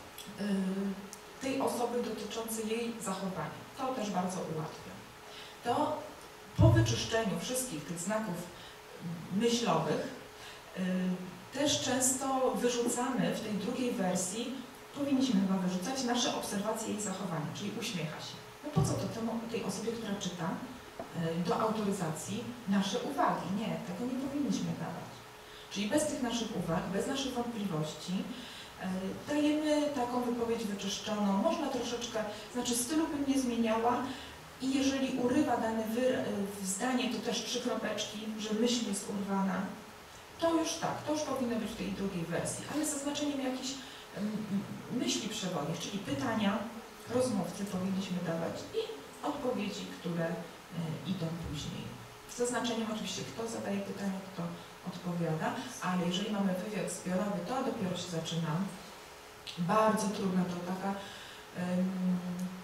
tej osoby dotyczącej jej zachowania. To też bardzo ułatwia. To po wyczyszczeniu wszystkich tych znaków myślowych też często wyrzucamy w tej drugiej wersji, powinniśmy chyba wyrzucać nasze obserwacje jej zachowania, czyli uśmiecha się. No po co to temu, tej osobie, która czyta, do autoryzacji nasze uwagi? Nie, tego nie powinniśmy dawać. Czyli bez tych naszych uwag, bez naszych wątpliwości dajemy taką wypowiedź wyczyszczoną. Można troszeczkę, znaczy stylu bym nie zmieniała i jeżeli urywa dane zdanie, to też trzy kropeczki, że myśl jest urwana. To już tak, to już powinno być w tej drugiej wersji, ale z zaznaczeniem jakichś myśli przewodnich, czyli pytania rozmówcy powinniśmy dawać i odpowiedzi, które idą później. Z zaznaczeniem oczywiście, kto zadaje pytanie, kto odpowiada, ale jeżeli mamy wywiad zbiorowy, to dopiero się zaczyna. Bardzo trudna to taka um,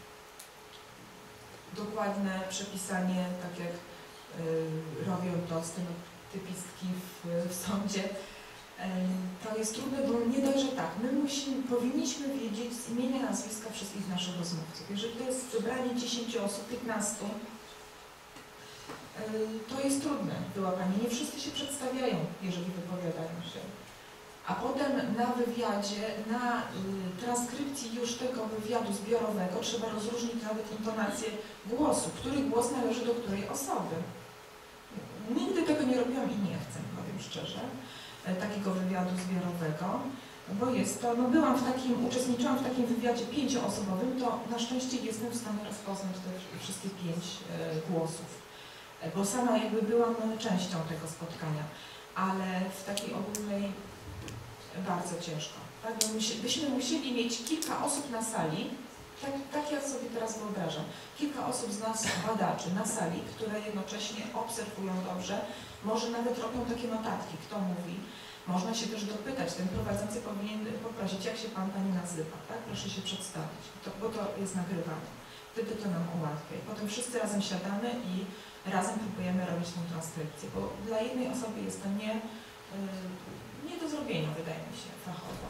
dokładne przepisanie, tak jak y, robią to stenotypistki w, w sądzie. To jest trudne, bo nie dość, że tak, my musimy, powinniśmy wiedzieć z imienia, nazwiska wszystkich naszych rozmówców. Jeżeli to jest zebranie dziesięciu osób, piętnastu, to jest trudne wyłapanie. Nie wszyscy się przedstawiają, jeżeli wypowiadają się. A potem na wywiadzie, na y, transkrypcji już tego wywiadu zbiorowego trzeba rozróżnić nawet intonację głosu, który głos należy do której osoby. Nigdy tego nie robiłam i nie chcę, powiem szczerze, y, takiego wywiadu zbiorowego, bo jest to, no byłam w takim, uczestniczyłam w takim wywiadzie pięcioosobowym, to na szczęście jestem w stanie rozpoznać te wszystkie pięć y, głosów. Bo sama jakby byłam częścią tego spotkania, ale w takiej ogólnej bardzo ciężko. Tak? Bo byśmy musieli mieć kilka osób na sali, tak, tak ja sobie teraz wyobrażam, kilka osób z nas, badaczy na sali, które jednocześnie obserwują dobrze, może nawet robią takie notatki, kto mówi. Można się też dopytać, ten prowadzący powinien poprosić, jak się pan, pani nazywa, tak? Proszę się przedstawić, to, bo to jest nagrywane. Wtedy to nam ułatwia. Potem wszyscy razem siadamy i razem próbujemy robić tą transkrypcję, bo dla jednej osoby jest to nie, yy, nie do zrobienia, wydaje mi się, fachowo.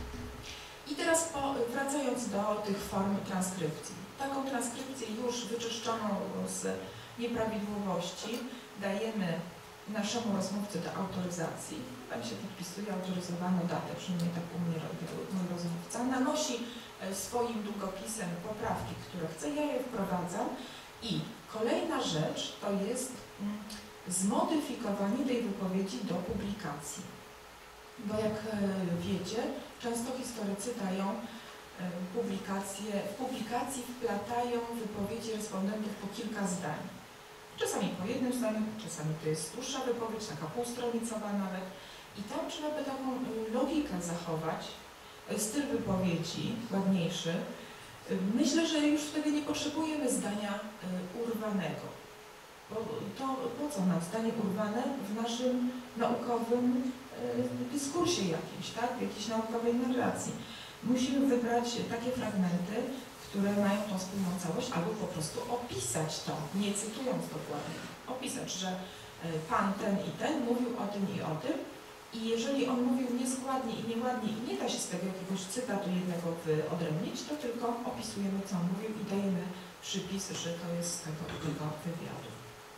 I teraz po, wracając do tych form transkrypcji. Taką transkrypcję już wyczyszczoną z nieprawidłowości dajemy naszemu rozmówcy do autoryzacji. Tam się podpisuje autoryzowaną datę, przynajmniej tak u mnie mój rozmówca. Nanosi swoim długopisem poprawki, które chce, ja je wprowadzam. I kolejna rzecz to jest zmodyfikowanie tej wypowiedzi do publikacji. Bo jak wiecie, często historycy dają publikacje, w publikacji wplatają wypowiedzi respondentów po kilka zdań. Czasami po jednym zdaniu, czasami to jest dłuższa wypowiedź, taka półstronicowa nawet. I tam trzeba by taką logikę zachować, styl wypowiedzi ładniejszy. Myślę, że już wtedy nie potrzebujemy zdania urwanego. Bo to po co nam zdanie urwane w naszym naukowym dyskursie jakimś, tak? W jakiejś naukowej narracji. Musimy wybrać takie fragmenty, które mają tą wspólną całość, albo po prostu opisać to, nie cytując dokładnie. Opisać, że pan ten i ten mówił o tym i o tym. I jeżeli on mówił nieskładnie i nieładnie i nie da się z tego jakiegoś cytatu jednego wyodrębnić, to tylko opisujemy, co on mówił i dajemy przypis, że to jest z tego, tego wywiadu.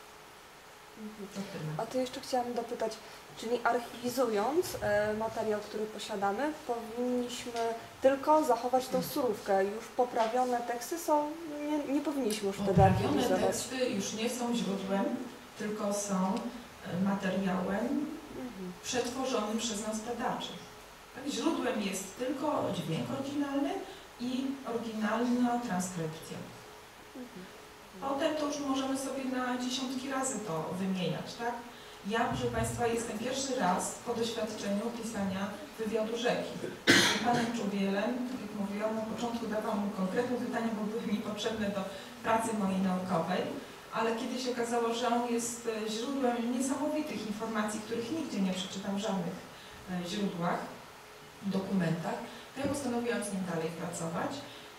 A to jeszcze chciałam dopytać, czyli archiwizując e, materiał, który posiadamy, powinniśmy tylko zachować tą surówkę. Już poprawione teksty są, nie, nie powinniśmy już wtedy archiwizować. archiwizować. Teksty już nie są źródłem, tylko są materiałem mhm. przetworzonym przez nas badaczy. Tak, źródłem jest tylko dźwięk oryginalny i oryginalna transkrypcja. Mhm. Potem to już możemy sobie na dziesiątki razy to wymieniać, tak? Ja, proszę Państwa, jestem pierwszy raz po doświadczeniu pisania wywiadu rzeki. Z panem Czubielem, tak jak mówiłam, na początku dawałam mu konkretne pytania, bo były mi potrzebne do pracy mojej naukowej, ale kiedy się okazało, że on jest źródłem niesamowitych informacji, których nigdzie nie przeczytam w żadnych źródłach, dokumentach, to ja postanowiłam z nim dalej pracować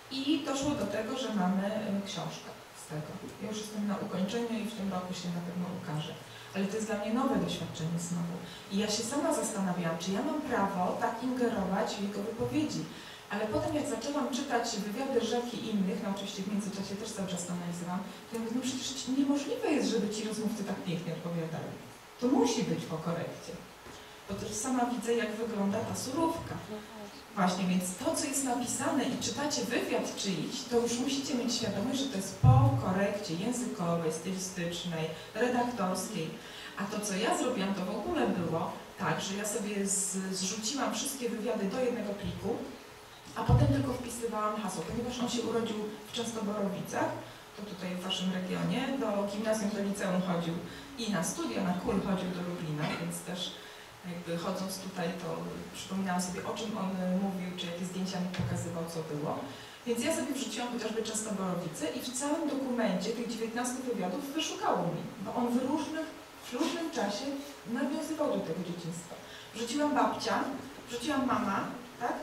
i doszło do tego, że mamy książkę z tego. Ja już jestem na ukończeniu i w tym roku się na pewno ukaże. Ale to jest dla mnie nowe doświadczenie znowu. I ja się sama zastanawiałam, czy ja mam prawo tak ingerować w jego wypowiedzi. Ale potem jak zaczęłam czytać wywiady rzeki innych, no oczywiście w międzyczasie też cały czas to analizowałam, to ja mówię, no przecież niemożliwe jest, żeby ci rozmówcy tak pięknie odpowiadali. To musi być po korekcie. Bo też sama widzę, jak wygląda ta surówka. Właśnie, więc to, co jest napisane i czytacie wywiad czyjś, to już musicie mieć świadomość, że to jest po korekcie językowej, stylistycznej, redaktorskiej. A to, co ja zrobiłam, to w ogóle było tak, że ja sobie z, zrzuciłam wszystkie wywiady do jednego pliku, a potem tylko wpisywałam hasło, ponieważ on się urodził w Częstoborowicach, to tutaj w waszym regionie, do gimnazjum, do liceum chodził i na studia, na KUL chodził do Lublina, więc też jakby chodząc tutaj, to przypominałam sobie, o czym on mówił, czy jakie zdjęcia mi pokazywał, co było. Więc ja sobie wrzuciłam chociażby Częstoborowice i w całym dokumencie tych dziewiętnastu wywiadów wyszukało mi, bo on w różnych, w różnym czasie nawiązywał do tego dzieciństwa. Wrzuciłam babcia, wrzuciłam mama, tak?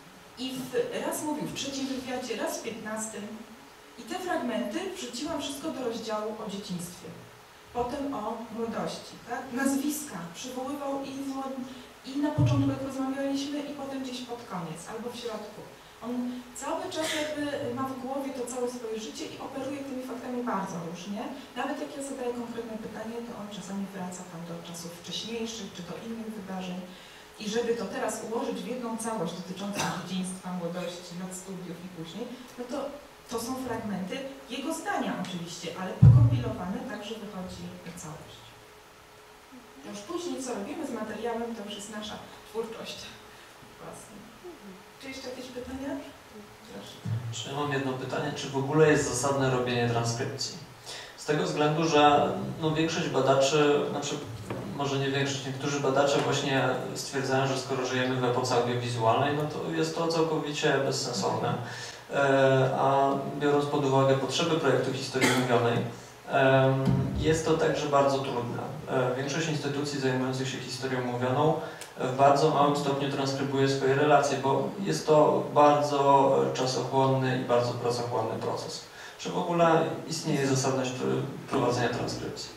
I w, raz mówił w trzecim wywiadzie, raz w piętnastym. I te fragmenty wrzuciłam wszystko do rozdziału o dzieciństwie. Potem o młodości, tak? Nazwiska przywoływał i, w, i na początku, jak rozmawialiśmy, i potem gdzieś pod koniec, albo w środku. On cały czas jakby ma w głowie to całe swoje życie i operuje tymi faktami bardzo różnie. Nawet jak ja zadaję konkretne pytanie, to on czasami wraca tam do czasów wcześniejszych, czy do innych wydarzeń. I żeby to teraz ułożyć w jedną całość dotyczącą dzieciństwa, młodości, lat studiów i później, no to to są fragmenty jego zdania oczywiście, ale pokompilowane tak, że wychodzi całość. To już później, co robimy z materiałem, to już jest nasza twórczość własna. Czy jeszcze jakieś pytania? Proszę. Czy mam jedno pytanie, czy w ogóle jest zasadne robienie transkrypcji? Z tego względu, że no, większość badaczy, znaczy może nie większość, niektórzy badacze właśnie stwierdzają, że skoro żyjemy w epoce audiowizualnej, no to jest to całkowicie bezsensowne. A biorąc pod uwagę potrzeby projektu historii mówionej, jest to także bardzo trudne. Większość instytucji zajmujących się historią mówioną w bardzo małym stopniu transkrybuje swoje relacje, bo jest to bardzo czasochłonny i bardzo pracochłonny proces. Czy w ogóle istnieje zasadność prowadzenia transkrypcji?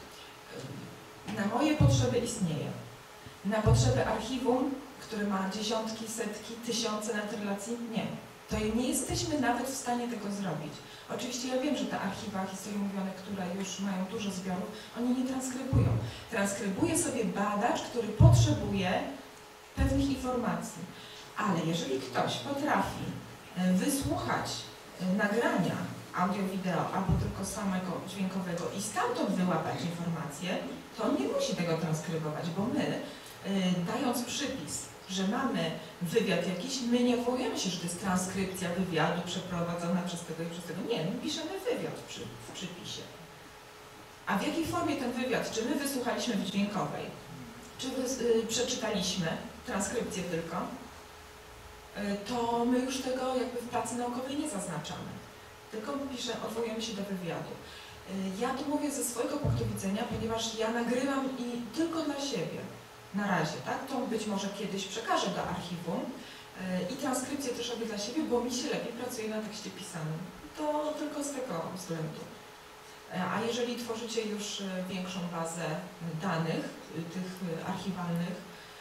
Na moje potrzeby istnieje. Na potrzeby archiwum, które ma dziesiątki, setki, tysiące nawet relacji, nie. To nie jesteśmy nawet w stanie tego zrobić. Oczywiście ja wiem, że te archiwa historii mówionej, które już mają dużo zbiorów, oni nie transkrybują. Transkrybuje sobie badacz, który potrzebuje pewnych informacji. Ale jeżeli ktoś potrafi wysłuchać nagrania audio-wideo albo tylko samego dźwiękowego i stamtąd wyłapać informacje, to on nie musi tego transkrybować, bo my, dając przypis, że mamy wywiad jakiś, my nie wołujemy się, że to jest transkrypcja wywiadu przeprowadzona przez tego i przez tego. Nie, my piszemy wywiad przy, w przypisie. A w jakiej formie ten wywiad? Czy my wysłuchaliśmy w dźwiękowej? Czy wy, y, przeczytaliśmy transkrypcję tylko? Y, to my już tego jakby w pracy naukowej nie zaznaczamy. Tylko piszę, odwołujemy się do wywiadu. Y, ja tu mówię ze swojego punktu widzenia, ponieważ ja nagrywam i tylko dla siebie. Na razie, tak? To być może kiedyś przekażę do archiwum yy, i transkrypcję też robię dla siebie, bo mi się lepiej pracuje na tekście pisanym. To tylko z tego względu. A jeżeli tworzycie już większą bazę danych, tych archiwalnych,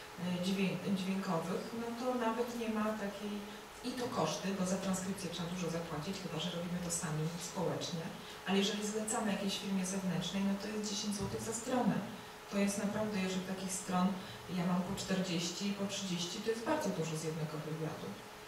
dźwiękowych, no to nawet nie ma takiej, i to koszty, bo za transkrypcję trzeba dużo zapłacić, chyba że robimy to sami społecznie, ale jeżeli zlecamy jakiejś firmie zewnętrznej, no to jest dziesięć złotych za stronę. To jest naprawdę, jeżeli takich stron ja mam po czterdzieści, po trzydzieści, to jest bardzo dużo z jednego wywiadu.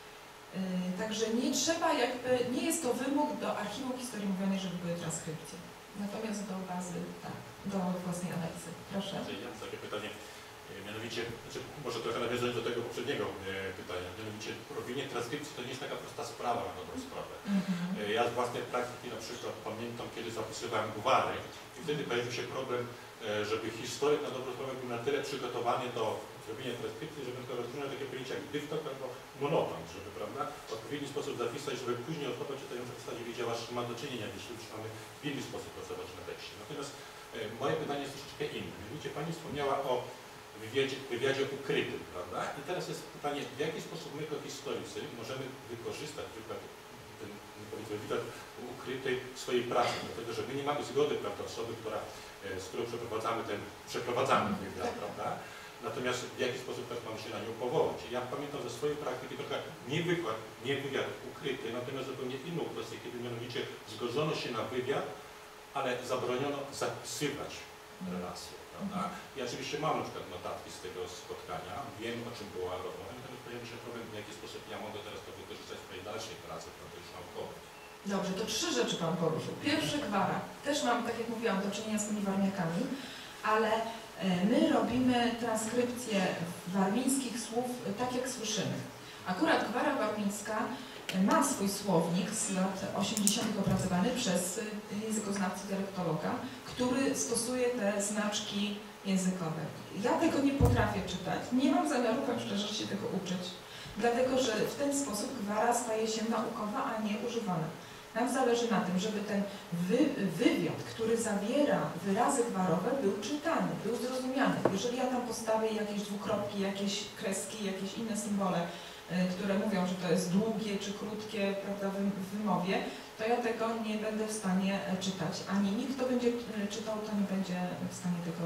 Yy, także nie trzeba jakby, nie jest to wymóg do archiwum historii mówionej, żeby były transkrypcje. Natomiast do bazy, tak, do własnej analizy. Proszę. Ja mam takie pytanie, mianowicie, znaczy może trochę nawiązując do tego poprzedniego e, pytania, mianowicie robienie transkrypcji to nie jest taka prosta sprawa na dobrą sprawę. Mm-hmm. E, ja z własnej praktyki na przykład pamiętam, kiedy zapisywałem gwary i wtedy pojawił się problem, e, żeby historyk na dobrą sprawę był na tyle przygotowany do zrobienia transkrypcji, żeby tylko rozróżniał takie pojęcia jak dyftok albo monoton, żeby, prawda, w odpowiedni sposób zapisać, żeby później osoba czytająca w zasadzie wiedziała, z czym ma do czynienia, jeśli już mamy w inny sposób pracować na tekście. Natomiast e, moje pytanie jest troszeczkę inne. Mianowicie Pani wspomniała o wywiadzie, wywiadzie ukrytym, prawda? I teraz jest pytanie, w jaki sposób my jako historycy możemy wykorzystać przykład, ten, powiedzmy, wywiad ukryty w swojej pracy, dlatego że my nie mamy zgody, prawda, osoby, która, z którą przeprowadzamy ten przeprowadzamy wywiad, prawda? Natomiast w jaki sposób teraz mamy się na nią powołać? Ja pamiętam ze swojej praktyki trochę nie wykład, nie wywiad ukryty, natomiast zupełnie inną kwestię, kiedy mianowicie zgodzono się na wywiad, ale zabroniono zapisywać relacje, prawda? Ja oczywiście mam na przykład notatki z tego spotkania, wiem, o czym była rozmowa, natomiast pojawił się problem, w jaki sposób ja mogę teraz to wykorzystać w mojej dalszej pracy, prawda, już naukowej. Dobrze, to trzy rzeczy Pan poruszył. Pierwszy, gwara. Też mam, tak jak mówiłam, do czynienia z tymi warmiakami, ale my robimy transkrypcję warmińskich słów tak, jak słyszymy. Akurat gwara warmińska ma swój słownik z lat osiemdziesiątych opracowany przez językoznawcę, dialektologa, który stosuje te znaczki językowe. Ja tego nie potrafię czytać, nie mam zamiaru, powiem szczerze, się tego uczyć, dlatego że w ten sposób gwara staje się naukowa, a nie używana. Nam zależy na tym, żeby ten wy, wywiad, który zawiera wyrazy gwarowe, był czytany, był zrozumiany. Jeżeli ja tam postawię jakieś dwukropki, jakieś kreski, jakieś inne symbole, które mówią, że to jest długie czy krótkie, prawda, w wymowie, to ja tego nie będę w stanie czytać. Ani nikt, kto będzie czytał, to nie będzie w stanie tego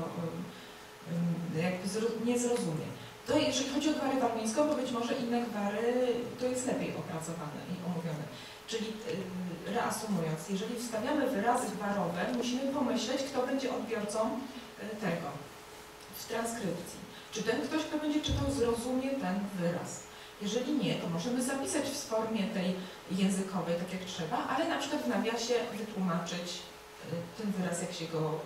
jakby nie zrozumie. To jeżeli chodzi o gwarę warmińską, bo być może inne gwary to jest lepiej opracowane i omówione. Czyli reasumując, jeżeli wstawiamy wyrazy gwarowe, musimy pomyśleć, kto będzie odbiorcą tego w transkrypcji. Czy ten ktoś, kto będzie czytał, zrozumie ten wyraz. Jeżeli nie, to możemy zapisać w formie tej językowej, tak jak trzeba, ale na przykład w nawiasie wytłumaczyć ten wyraz, jak się go,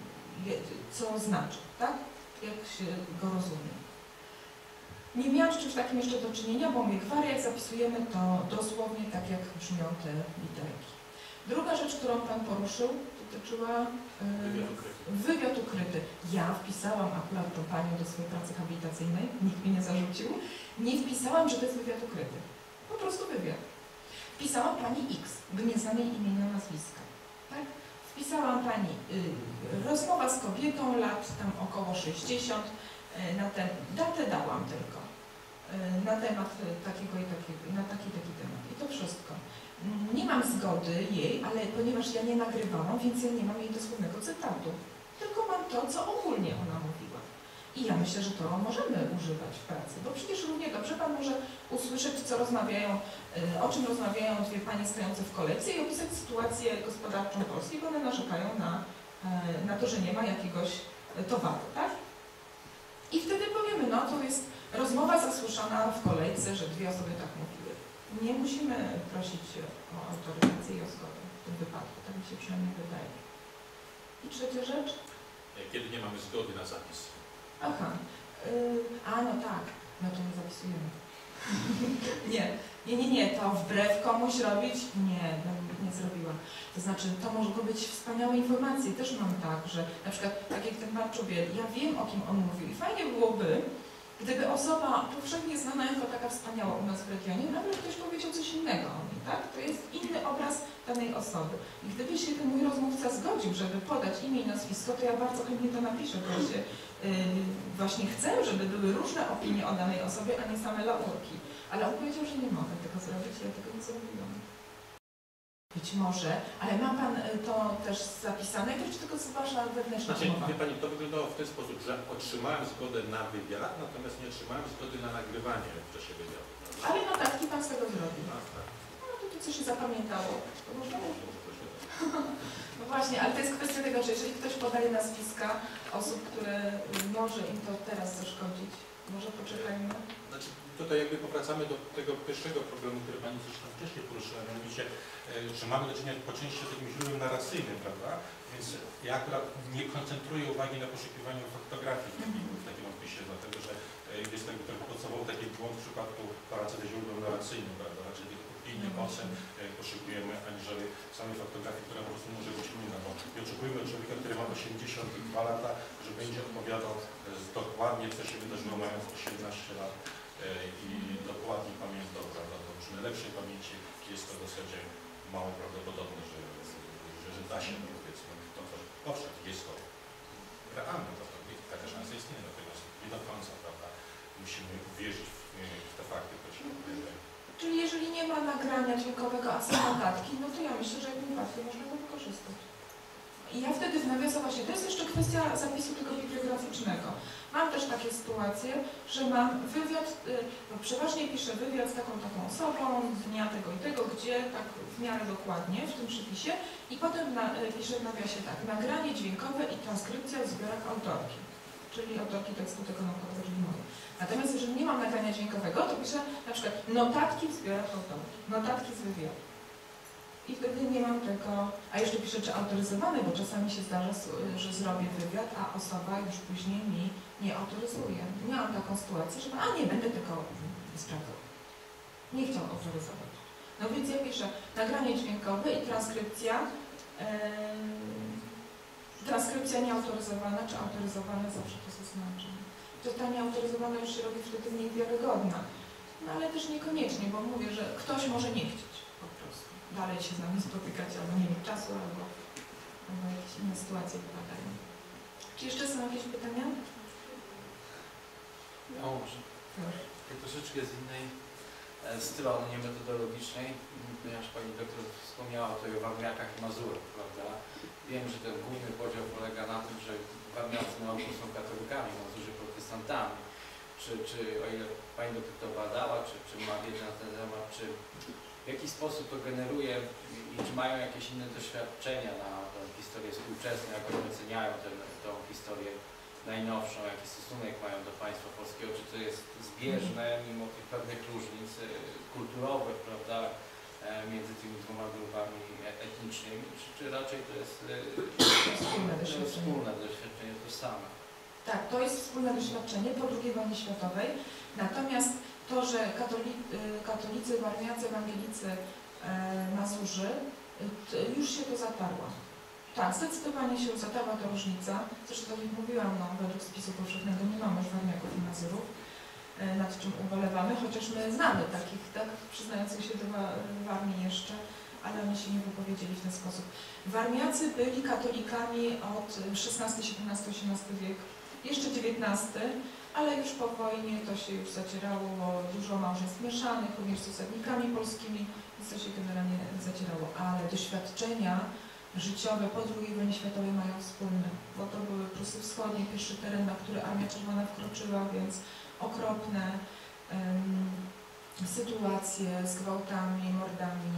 co znaczy, tak? Jak się go rozumie. Nie miałam z czymś takim jeszcze do czynienia, bo my gwary, jak zapisujemy, to dosłownie tak, jak brzmią te literki. Druga rzecz, którą Pan poruszył, dotyczyła yy, wywiad ukryty. Ja wpisałam akurat tą Panią do swojej pracy habilitacyjnej, nikt mi nie zarzucił, nie wpisałam, że to jest wywiad ukryty. Po prostu wywiad. Wpisałam Pani X, by nie znamy imienia, nazwiska. Tak? Wpisałam Pani yy, rozmowa z kobietą, lat tam około sześćdziesiąt, yy, na ten, datę dałam tylko, yy, na temat takiego i takiego, na taki taki temat. I to wszystko. Nie mam zgody jej, ale ponieważ ja nie nagrywałam, więc ja nie mam jej dosłownego cytatu. Tylko mam to, co ogólnie ona mówiła. I ja myślę, że to możemy używać w pracy, bo przecież równie dobrze Pan może usłyszeć, co rozmawiają, o czym rozmawiają dwie panie stojące w kolejce i opisać sytuację gospodarczą Polski, bo one narzekają na, na to, że nie ma jakiegoś towaru, tak? I wtedy powiemy, no to jest rozmowa zasłyszana w kolejce, że dwie osoby tak mówiły. Nie musimy prosić o autoryzację i o zgodę w tym wypadku, tak mi się przynajmniej wydaje. I trzecia rzecz? Kiedy nie mamy zgody na zapis. Aha, yy, a no tak, no to nie zapisujemy. nie, nie, nie, nie, to wbrew komuś robić? Nie, no, nie zrobiłam. To znaczy, to mogą być wspaniałe informacje. Też mam tak, że na przykład, tak jak ten Pan Czubiel, ja wiem, o kim on mówił i fajnie byłoby, gdyby osoba powszechnie znana jako taka wspaniała u nas w regionie, nagle ktoś powiedział coś innego o niej, tak? To jest inny obraz danej osoby. I gdyby się ten mój rozmówca zgodził, żeby podać imię i nazwisko, to ja bardzo chętnie to napiszę, bo się, yy, właśnie chcę, żeby były różne opinie o danej osobie, a nie same laurki. Ale on powiedział, że nie mogę tego zrobić i ja tego nie zrobiłam. Być może, ale ma Pan y, to też zapisane, czy tylko jest Wasza wewnętrzna Znaczy, umowa? wie Pani, to wyglądało w ten sposób, że otrzymałem zgodę na wywiad, natomiast nie otrzymałem zgody na nagrywanie w czasie wywiadu. Prawda? Ale notatki Pan z tego zrobił. A, tak. No to, to coś się zapamiętało. To można? Proszę. No właśnie, ale to jest kwestia tego, że jeżeli ktoś podaje nazwiska osób, które y, może im to teraz zaszkodzić, może poczekajmy. Znaczy, tutaj jakby powracamy do tego pierwszego problemu, który Pani zresztą wcześniej poruszyła, mianowicie, e, że mamy do czynienia po części z takim źródłem narracyjnym, prawda? Więc ja akurat nie koncentruję uwagi na poszukiwaniu faktografii w takim, w takim opisie, dlatego że e, jest tego trochę podstawowy taki błąd w przypadku pracy ze źródłem narracyjnym, prawda? Czyli tych opinii, ocen e, poszukujemy, aniżeli samej faktografii, która po prostu może być inna, bo nie oczekujemy od człowieka, który ma osiemdziesiąt dwa lata, że będzie opowiadał e, dokładnie, co się wydarzyło mając osiemnaście lat. I dokładnie pamiętał, prawda, to przy najlepszej pamięci jest to w zasadzie mało prawdopodobne, że, że, że da się, powiedzmy, to, to, owszem, jest to realne, prawda, taka szansa istnieje, natomiast nie do końca, prawda, musimy uwierzyć w, w te fakty, które się pojawiają. Czyli jeżeli nie ma nagrania dźwiękowego, a są notatki, no to ja myślę, że jak najbardziej można go wykorzystać. I ja wtedy w nawiasie właśnie, to jest jeszcze kwestia zapisu tego bibliograficznego. Mam też takie sytuacje, że mam wywiad, no przeważnie piszę wywiad z taką taką osobą, dnia tego i tego, gdzie tak w miarę dokładnie w tym przypisie i potem na, piszę w nawiasie tak, nagranie dźwiękowe i transkrypcja w zbiorach autorki, czyli autorki tekstu tego naukowego, czyli moje. Natomiast jeżeli nie mam nagrania dźwiękowego, to piszę na przykład notatki w zbiorach autorki, notatki z wywiadu. I wtedy nie mam tego, a jeszcze piszę, czy autoryzowany, bo czasami się zdarza, że zrobię wywiad, a osoba już później mi nie autoryzuje. Miałam taką sytuację, że a nie, będę tego sprawdzał. Nie chciał autoryzować. No więc ja piszę nagranie dźwiękowe i transkrypcja, yy, transkrypcja nieautoryzowana, czy autoryzowana, zawsze to zaznaczam. To ta nieautoryzowana już się robi wtedy mniej wiarygodna. No ale też niekoniecznie, bo mówię, że ktoś może nie chcieć po prostu dalej się z nami spotykać, albo nie mieć czasu, albo, albo jakieś inne sytuacje wypadają. Czy jeszcze są jakieś pytania? No może. Tak troszeczkę z innej e, strony, nie metodologicznej, ponieważ Pani doktor wspomniała tutaj o Warmiakach i Mazurach, prawda? Wiem, że ten główny podział polega na tym, że Warmiacy na ogół są katolikami, Mazurzy protestantami. Czy, czy o ile Pani doktor to badała, czy, czy ma wiedzę na ten temat, czy w jaki sposób to generuje i czy mają jakieś inne doświadczenia na tę historię współczesną, jak oni oceniają tę, tę historię najnowszą, jaki stosunek mają do państwa polskiego, czy to jest zbieżne mimo tych pewnych różnic kulturowych, prawda, między tymi dwoma grupami etnicznymi, czy, czy raczej to jest wspólne doświadczenie. wspólne doświadczenie, to same. Tak, to jest wspólne doświadczenie po drugiej wojnie światowej, natomiast to, że katoli, katolicy, warmiacy, ewangelicy, e, Mazurzy, t, już się to zatarło. Tak, zdecydowanie się zatarła ta różnica. Zresztą tak jak mówiłam, no, według spisu powszechnego nie mamy już Warmiaków i Mazurów, e, nad czym ubolewamy, chociaż my znamy takich, tak, przyznających się do Warmii jeszcze, ale oni się nie wypowiedzieli w ten sposób. Warmiacy byli katolikami od szesnastego, siedemnastego, osiemnastego wieku, jeszcze dziewiętnasty, ale już po wojnie to się już zacierało, dużo małżeństw mieszanych, również z osadnikami polskimi, więc to się generalnie zacierało, ale doświadczenia życiowe po drugiej wojnie światowej mają wspólne, bo to były Prusy Wschodnie, pierwszy teren, na który Armia Czerwona wkroczyła, więc okropne um, sytuacje z gwałtami, mordami,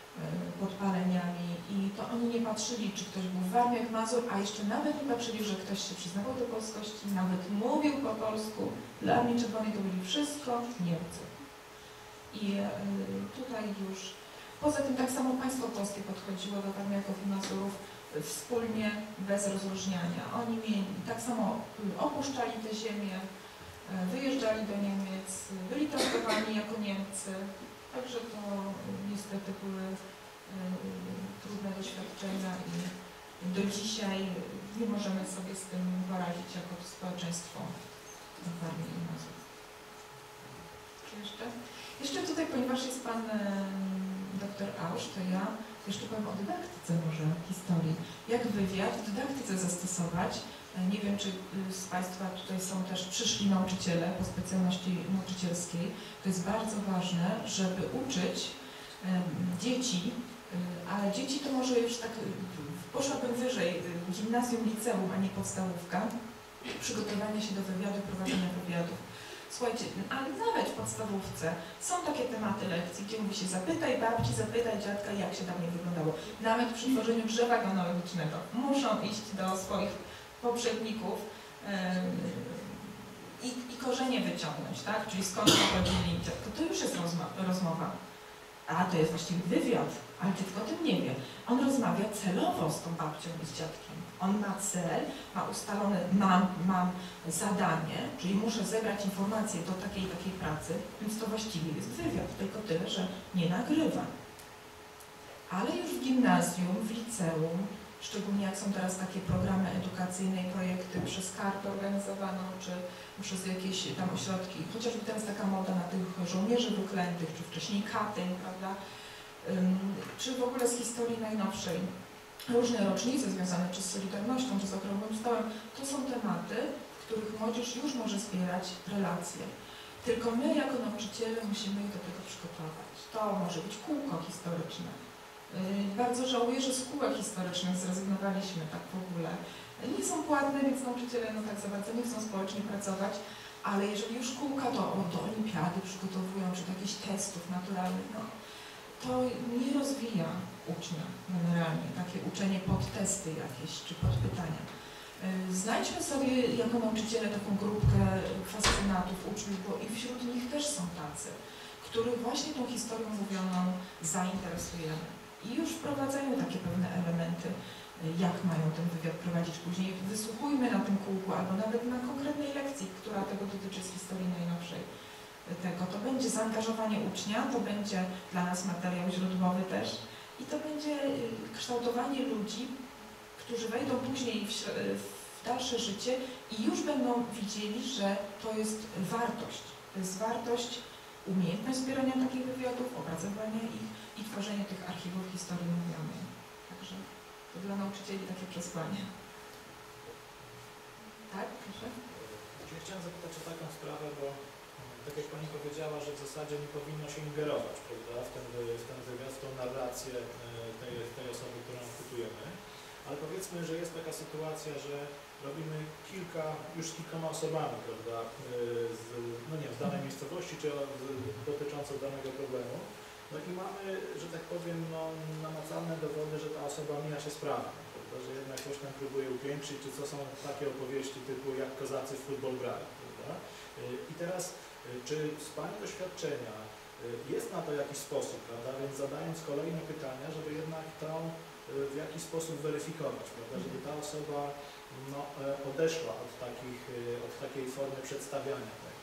podpaleniami i to oni nie patrzyli, czy ktoś był Warmiak, Mazur, a jeszcze nawet nie patrzyli, że ktoś się przyznawał do polskości, nawet mówił po polsku. Dla Armii Czerwonej to byli wszystko Niemcy. I y, tutaj już, poza tym tak samo państwo polskie podchodziło do Warmiaków i Mazurów y, wspólnie, bez rozróżniania. Oni mieli, tak samo y, opuszczali te ziemię, y, wyjeżdżali do Niemiec, y, byli traktowani jako Niemcy. Także to niestety były y, trudne doświadczenia i do dzisiaj nie możemy sobie z tym poradzić jako społeczeństwo w Warmii i Mazurach. Czy jeszcze? Jeszcze tutaj, ponieważ jest Pan y, doktor Ausz, to ja jeszcze powiem o dydaktyce może historii. Jak wywiad w dydaktyce zastosować? Nie wiem, czy z Państwa tutaj są też przyszli nauczyciele po specjalności nauczycielskiej. To jest bardzo ważne, żeby uczyć um, dzieci Ale dzieci to może już tak, poszłabym wyżej, gimnazjum, liceum, a nie podstawówka, przygotowanie się do wywiadu, prowadzenia wywiadów. Słuchajcie, ale nawet w podstawówce są takie tematy lekcji, gdzie mówi się zapytaj babci, zapytaj dziadka, jak się dawniej wyglądało. Nawet przy tworzeniu drzewa genealogicznego muszą iść do swoich poprzedników yy, i, i korzenie wyciągnąć, tak? Czyli skąd pochodzili, to, to już jest rozmowa. A to jest właściwie wywiad, ale dziecko o tym nie wie. On rozmawia celowo z tą babcią i z dziadkiem. On ma cel, ma ustalone, mam, mam zadanie, czyli muszę zebrać informacje do takiej takiej pracy, więc to właściwie jest wywiad, tylko tyle, że nie nagrywa. Ale już w gimnazjum, w liceum, szczególnie jak są teraz takie programy edukacyjne i projekty przez kartę organizowaną, czy przez jakieś tam ośrodki, chociażby teraz taka moda na tych żołnierzy wyklętych, czy wcześniej Katyń, prawda, um, czy w ogóle z historii najnowszej. Różne rocznice związane czy z Solidarnością, czy z Okrągłym Stołem, to są tematy, w których młodzież już może zbierać relacje. Tylko my jako nauczyciele musimy ich do tego przygotować. To może być kółko historyczne. Yy, bardzo żałuję, że z kółek historycznych zrezygnowaliśmy tak w ogóle. Nie są płatne, więc nauczyciele no tak za bardzo nie chcą społecznie pracować, ale jeżeli już kółka to do olimpiady przygotowują, czy do jakichś testów naturalnych, no, to nie rozwija ucznia generalnie, takie uczenie pod testy jakieś, czy pod pytania. Znajdźmy sobie jako nauczyciele taką grupkę fascynatów uczniów, bo i wśród nich też są tacy, których właśnie tą historią mówioną zainteresujemy. I już wprowadzają takie pewne elementy, jak mają ten wywiad prowadzić później. Wysłuchujmy na tym kółku, albo nawet na konkretnej lekcji, która tego dotyczy z historii najnowszej. Tego. To będzie zaangażowanie ucznia, to będzie dla nas materiał źródłowy też i to będzie kształtowanie ludzi, którzy wejdą później w, w dalsze życie i już będą widzieli, że to jest wartość. To jest wartość, umiejętność zbierania takich wywiadów, opracowania ich i tworzenia tych archiwów historii mówionej. Także to dla nauczycieli takie przesłanie. Tak, proszę? Chciałem zapytać o taką sprawę, bo tak jak Pani powiedziała, że w zasadzie nie powinno się ingerować, prawda, w ten, w ten wywiad, w tą narrację tej, tej osoby, którą kupujemy, ale powiedzmy, że jest taka sytuacja, że robimy kilka, już z kilkoma osobami, prawda, z, no nie wiem, z danej miejscowości, czy dotyczącą danego problemu, no i mamy, że tak powiem, no, namacalne dowody, że ta osoba mija się z prawem, prawda, że jednak ktoś tam próbuje upieńczyć, czy co są takie opowieści typu jak kozacy w futbol grali, prawda. I teraz, czy z Pani doświadczenia jest na to jakiś sposób, prawda, więc zadając kolejne pytania, żeby jednak to w jakiś sposób weryfikować, prawda, żeby ta osoba no, odeszła od, takich, od takiej formy przedstawiania tego.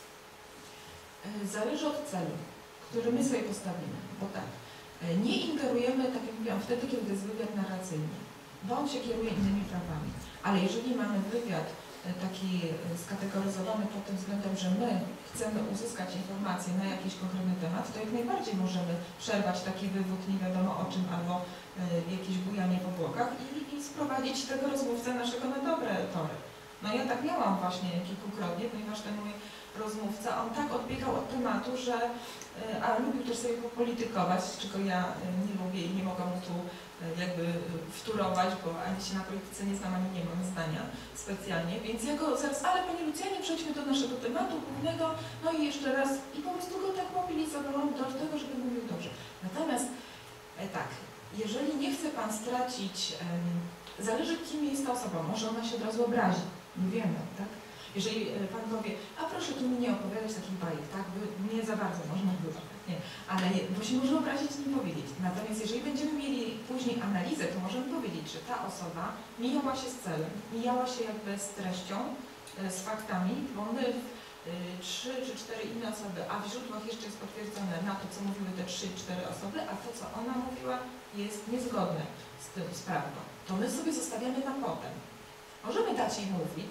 Zależy od celu, który my sobie postawimy, bo tak, nie ingerujemy, tak jak mówiłam, wtedy, kiedy to jest wywiad narracyjny, bo on się kieruje innymi prawami, ale jeżeli mamy wywiad taki skategoryzowany pod tym względem, że my chcemy uzyskać informacje na jakiś konkretny temat, to jak najbardziej możemy przerwać taki wywód nie wiadomo o czym albo y, jakieś bujanie po błokach i, i sprowadzić tego rozmówcę naszego na dobre tory. No ja tak miałam właśnie kilkukrotnie, ponieważ ten mój rozmówca, on tak odbiegał od tematu, że y, a lubił też sobie popolitykować, czego ja y, nie lubię i nie mogłam mu tu jakby wtórować, bo ani się na polityce nie znam, ani nie mam zdania specjalnie, więc ja go zaraz, ale Pani Lucjanie, przejdźmy do naszego tematu głównego, no i jeszcze raz, i po prostu go tak mobilizowałam do tego, żeby mówił dobrze. Natomiast e, tak, jeżeli nie chce Pan stracić, e, zależy kim jest ta osoba, może ona się od razu obrazi, nie wiemy, tak? Jeżeli Pan powie, a proszę tu mi nie opowiadać takich bajek, tak? By nie za bardzo można było, nie, ale bo się może obrazić i nie powiedzieć. Natomiast jeżeli będziemy mieli później analizę, to możemy powiedzieć, że ta osoba mijała się z celem, mijała się jakby z treścią, z faktami, bo my trzy czy cztery inne osoby, a w źródłach jeszcze jest potwierdzone na to, co mówiły te trzy, cztery osoby, a to, co ona mówiła, jest niezgodne z tym, z prawdą. To my sobie zostawiamy na potem. Możemy dać jej mówić,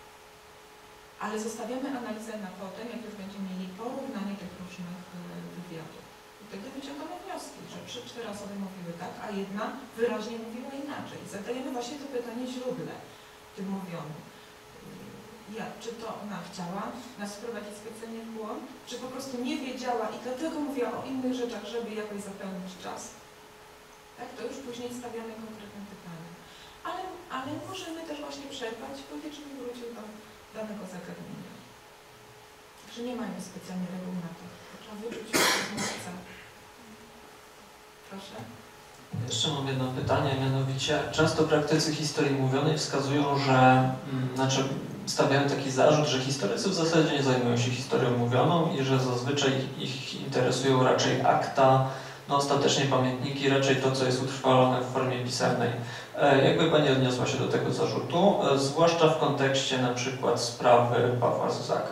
ale zostawiamy analizę na potem, jak już będziemy mieli porównanie tych różnych wywiadów. I wtedy wyciągamy wnioski, że trzy, cztery osoby mówiły tak, a jedna wyraźnie mówiła inaczej. Zadajemy właśnie to pytanie źródle tym mówionym. Ja, czy to ona chciała nas wprowadzić specjalnie w błąd, czy po prostu nie wiedziała i dlatego mówiła o innych rzeczach, żeby jakoś zapełnić czas. Tak, to już później stawiamy konkretne pytania. Ale, ale możemy też właśnie przerwać i powiedzieć, że nie wrócił do danego zagadnienia. Że nie mają specjalnie reguł na to. Trzeba wyczuć rozmówcę. Proszę. Jeszcze mam jedno pytanie, mianowicie często praktycy historii mówionej wskazują, że, mm, znaczy stawiają taki zarzut, że historycy w zasadzie nie zajmują się historią mówioną i że zazwyczaj ich interesują raczej akta, no ostatecznie pamiętniki, raczej to, co jest utrwalone w formie pisemnej. E, jakby Pani odniosła się do tego zarzutu, e, zwłaszcza w kontekście na przykład sprawy Pawła Zuzaka?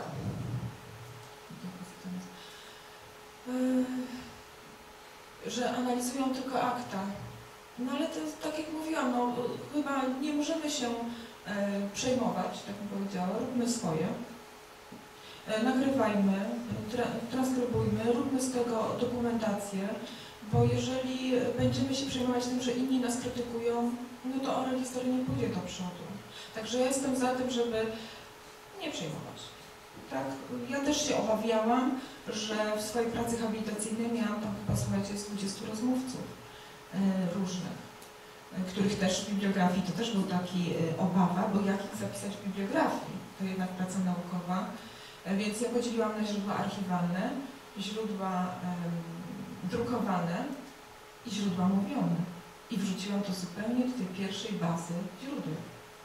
Że analizują tylko akta. No ale to jest, tak jak mówiłam, no, chyba nie możemy się e, przejmować, tak bym powiedziała, róbmy swoje. E, nagrywajmy, tra, transkrybujmy, róbmy z tego dokumentację, bo jeżeli będziemy się przejmować tym, że inni nas krytykują, no to oral historii nie pójdzie do przodu. Także ja jestem za tym, żeby nie przejmować. Tak? Ja też się obawiałam, że w swojej pracy habilitacyjnej miałam tam chyba, słuchajcie, z dwudziestu rozmówców y, różnych, y, których też w bibliografii, to też był taki y, obawa, bo jak ich zapisać w bibliografii? To jednak praca naukowa, y, więc ja podzieliłam na źródła archiwalne, źródła y, drukowane i źródła mówione. I wrzuciłam to zupełnie do tej pierwszej bazy źródeł.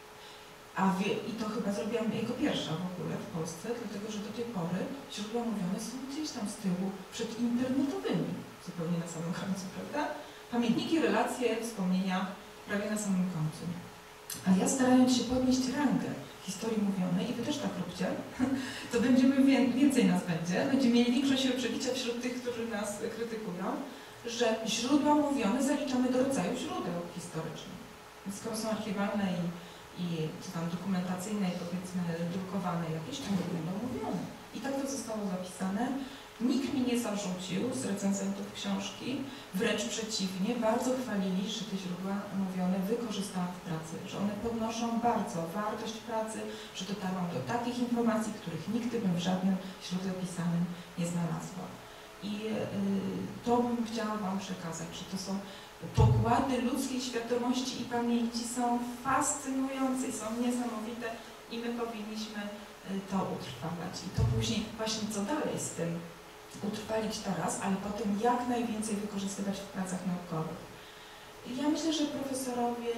A wie, I to chyba zrobiłam jako pierwsza w ogóle w Polsce, dlatego że do tej pory źródła mówione są gdzieś tam z tyłu, przed internetowymi, zupełnie na samym końcu, prawda? Pamiętniki, relacje, wspomnienia prawie na samym końcu. A ja starając się podnieść rangę historii mówionej, i wy też tak róbcie, to będziemy, więcej nas będzie, będziemy mieli większość przebicia wśród tych, którzy nas krytykują, że źródła mówione zaliczamy do rodzaju źródeł historycznych. Więc skoro są archiwalne i i co tam dokumentacyjne i powiedzmy drukowane jakieś, to nie będą mówione. I tak to zostało zapisane. Nikt mi nie zarzucił z recenzentów książki, wręcz przeciwnie, bardzo chwalili, że te źródła mówione wykorzystałam w pracy, że one podnoszą bardzo wartość pracy, że dotarłam do takich informacji, których nigdy bym w żadnym źródle pisanym nie znalazła. I yy, to bym chciała Wam przekazać, że to są pokłady ludzkiej świadomości i pamięci, są fascynujące i są niesamowite i my powinniśmy to utrwalać. I to później właśnie co dalej z tym utrwalić teraz, ale potem jak najwięcej wykorzystywać w pracach naukowych. Ja myślę, że profesorowie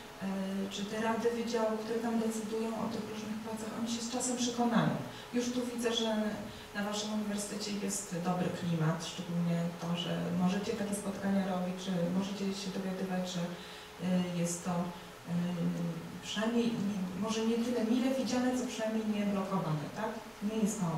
czy te rady wydziału, które tam decydują o tych różnych pracach, oni się z czasem przekonają. Już tu widzę, że na Waszym uniwersytecie jest dobry klimat, szczególnie to, że możecie takie spotkania robić, że możecie się dowiadywać, że jest to przynajmniej, może nie tyle mile widziane, co przynajmniej nie blokowane, tak? Nie jest to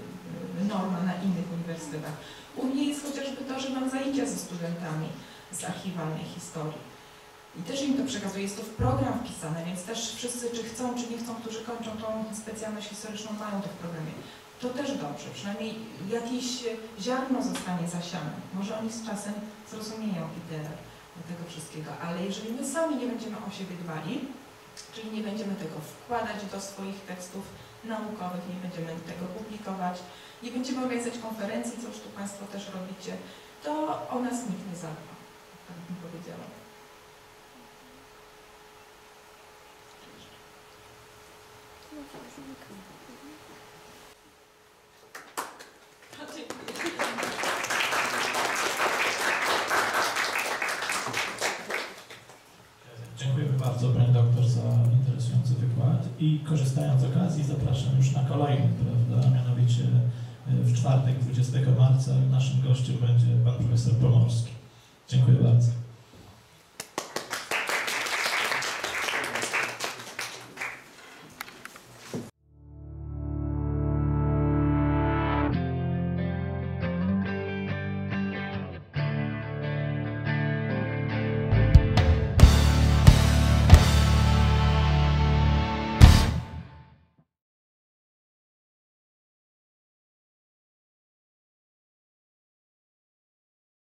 norma na innych uniwersytetach. U mnie jest chociażby to, że mam zajęcia ze studentami z archiwalnej historii. I też im to przekazuję, jest to w program wpisane, więc też wszyscy, czy chcą, czy nie chcą, którzy kończą tą specjalność historyczną, mają to w programie. To też dobrze, przynajmniej jakieś ziarno zostanie zasiane. Może oni z czasem zrozumieją ideę tego wszystkiego, ale jeżeli my sami nie będziemy o siebie dbali, czyli nie będziemy tego wkładać do swoich tekstów naukowych, nie będziemy tego publikować, nie będziemy organizować konferencji, co już tu Państwo też robicie, to o nas nikt nie zadba, tak bym powiedziała. Dziękujemy bardzo Pani Doktor za interesujący wykład i korzystając z okazji zapraszam już na kolejny, prawda, mianowicie w czwartek dwudziestego marca naszym gościem będzie Pan Profesor Pomorski. Dziękuję bardzo.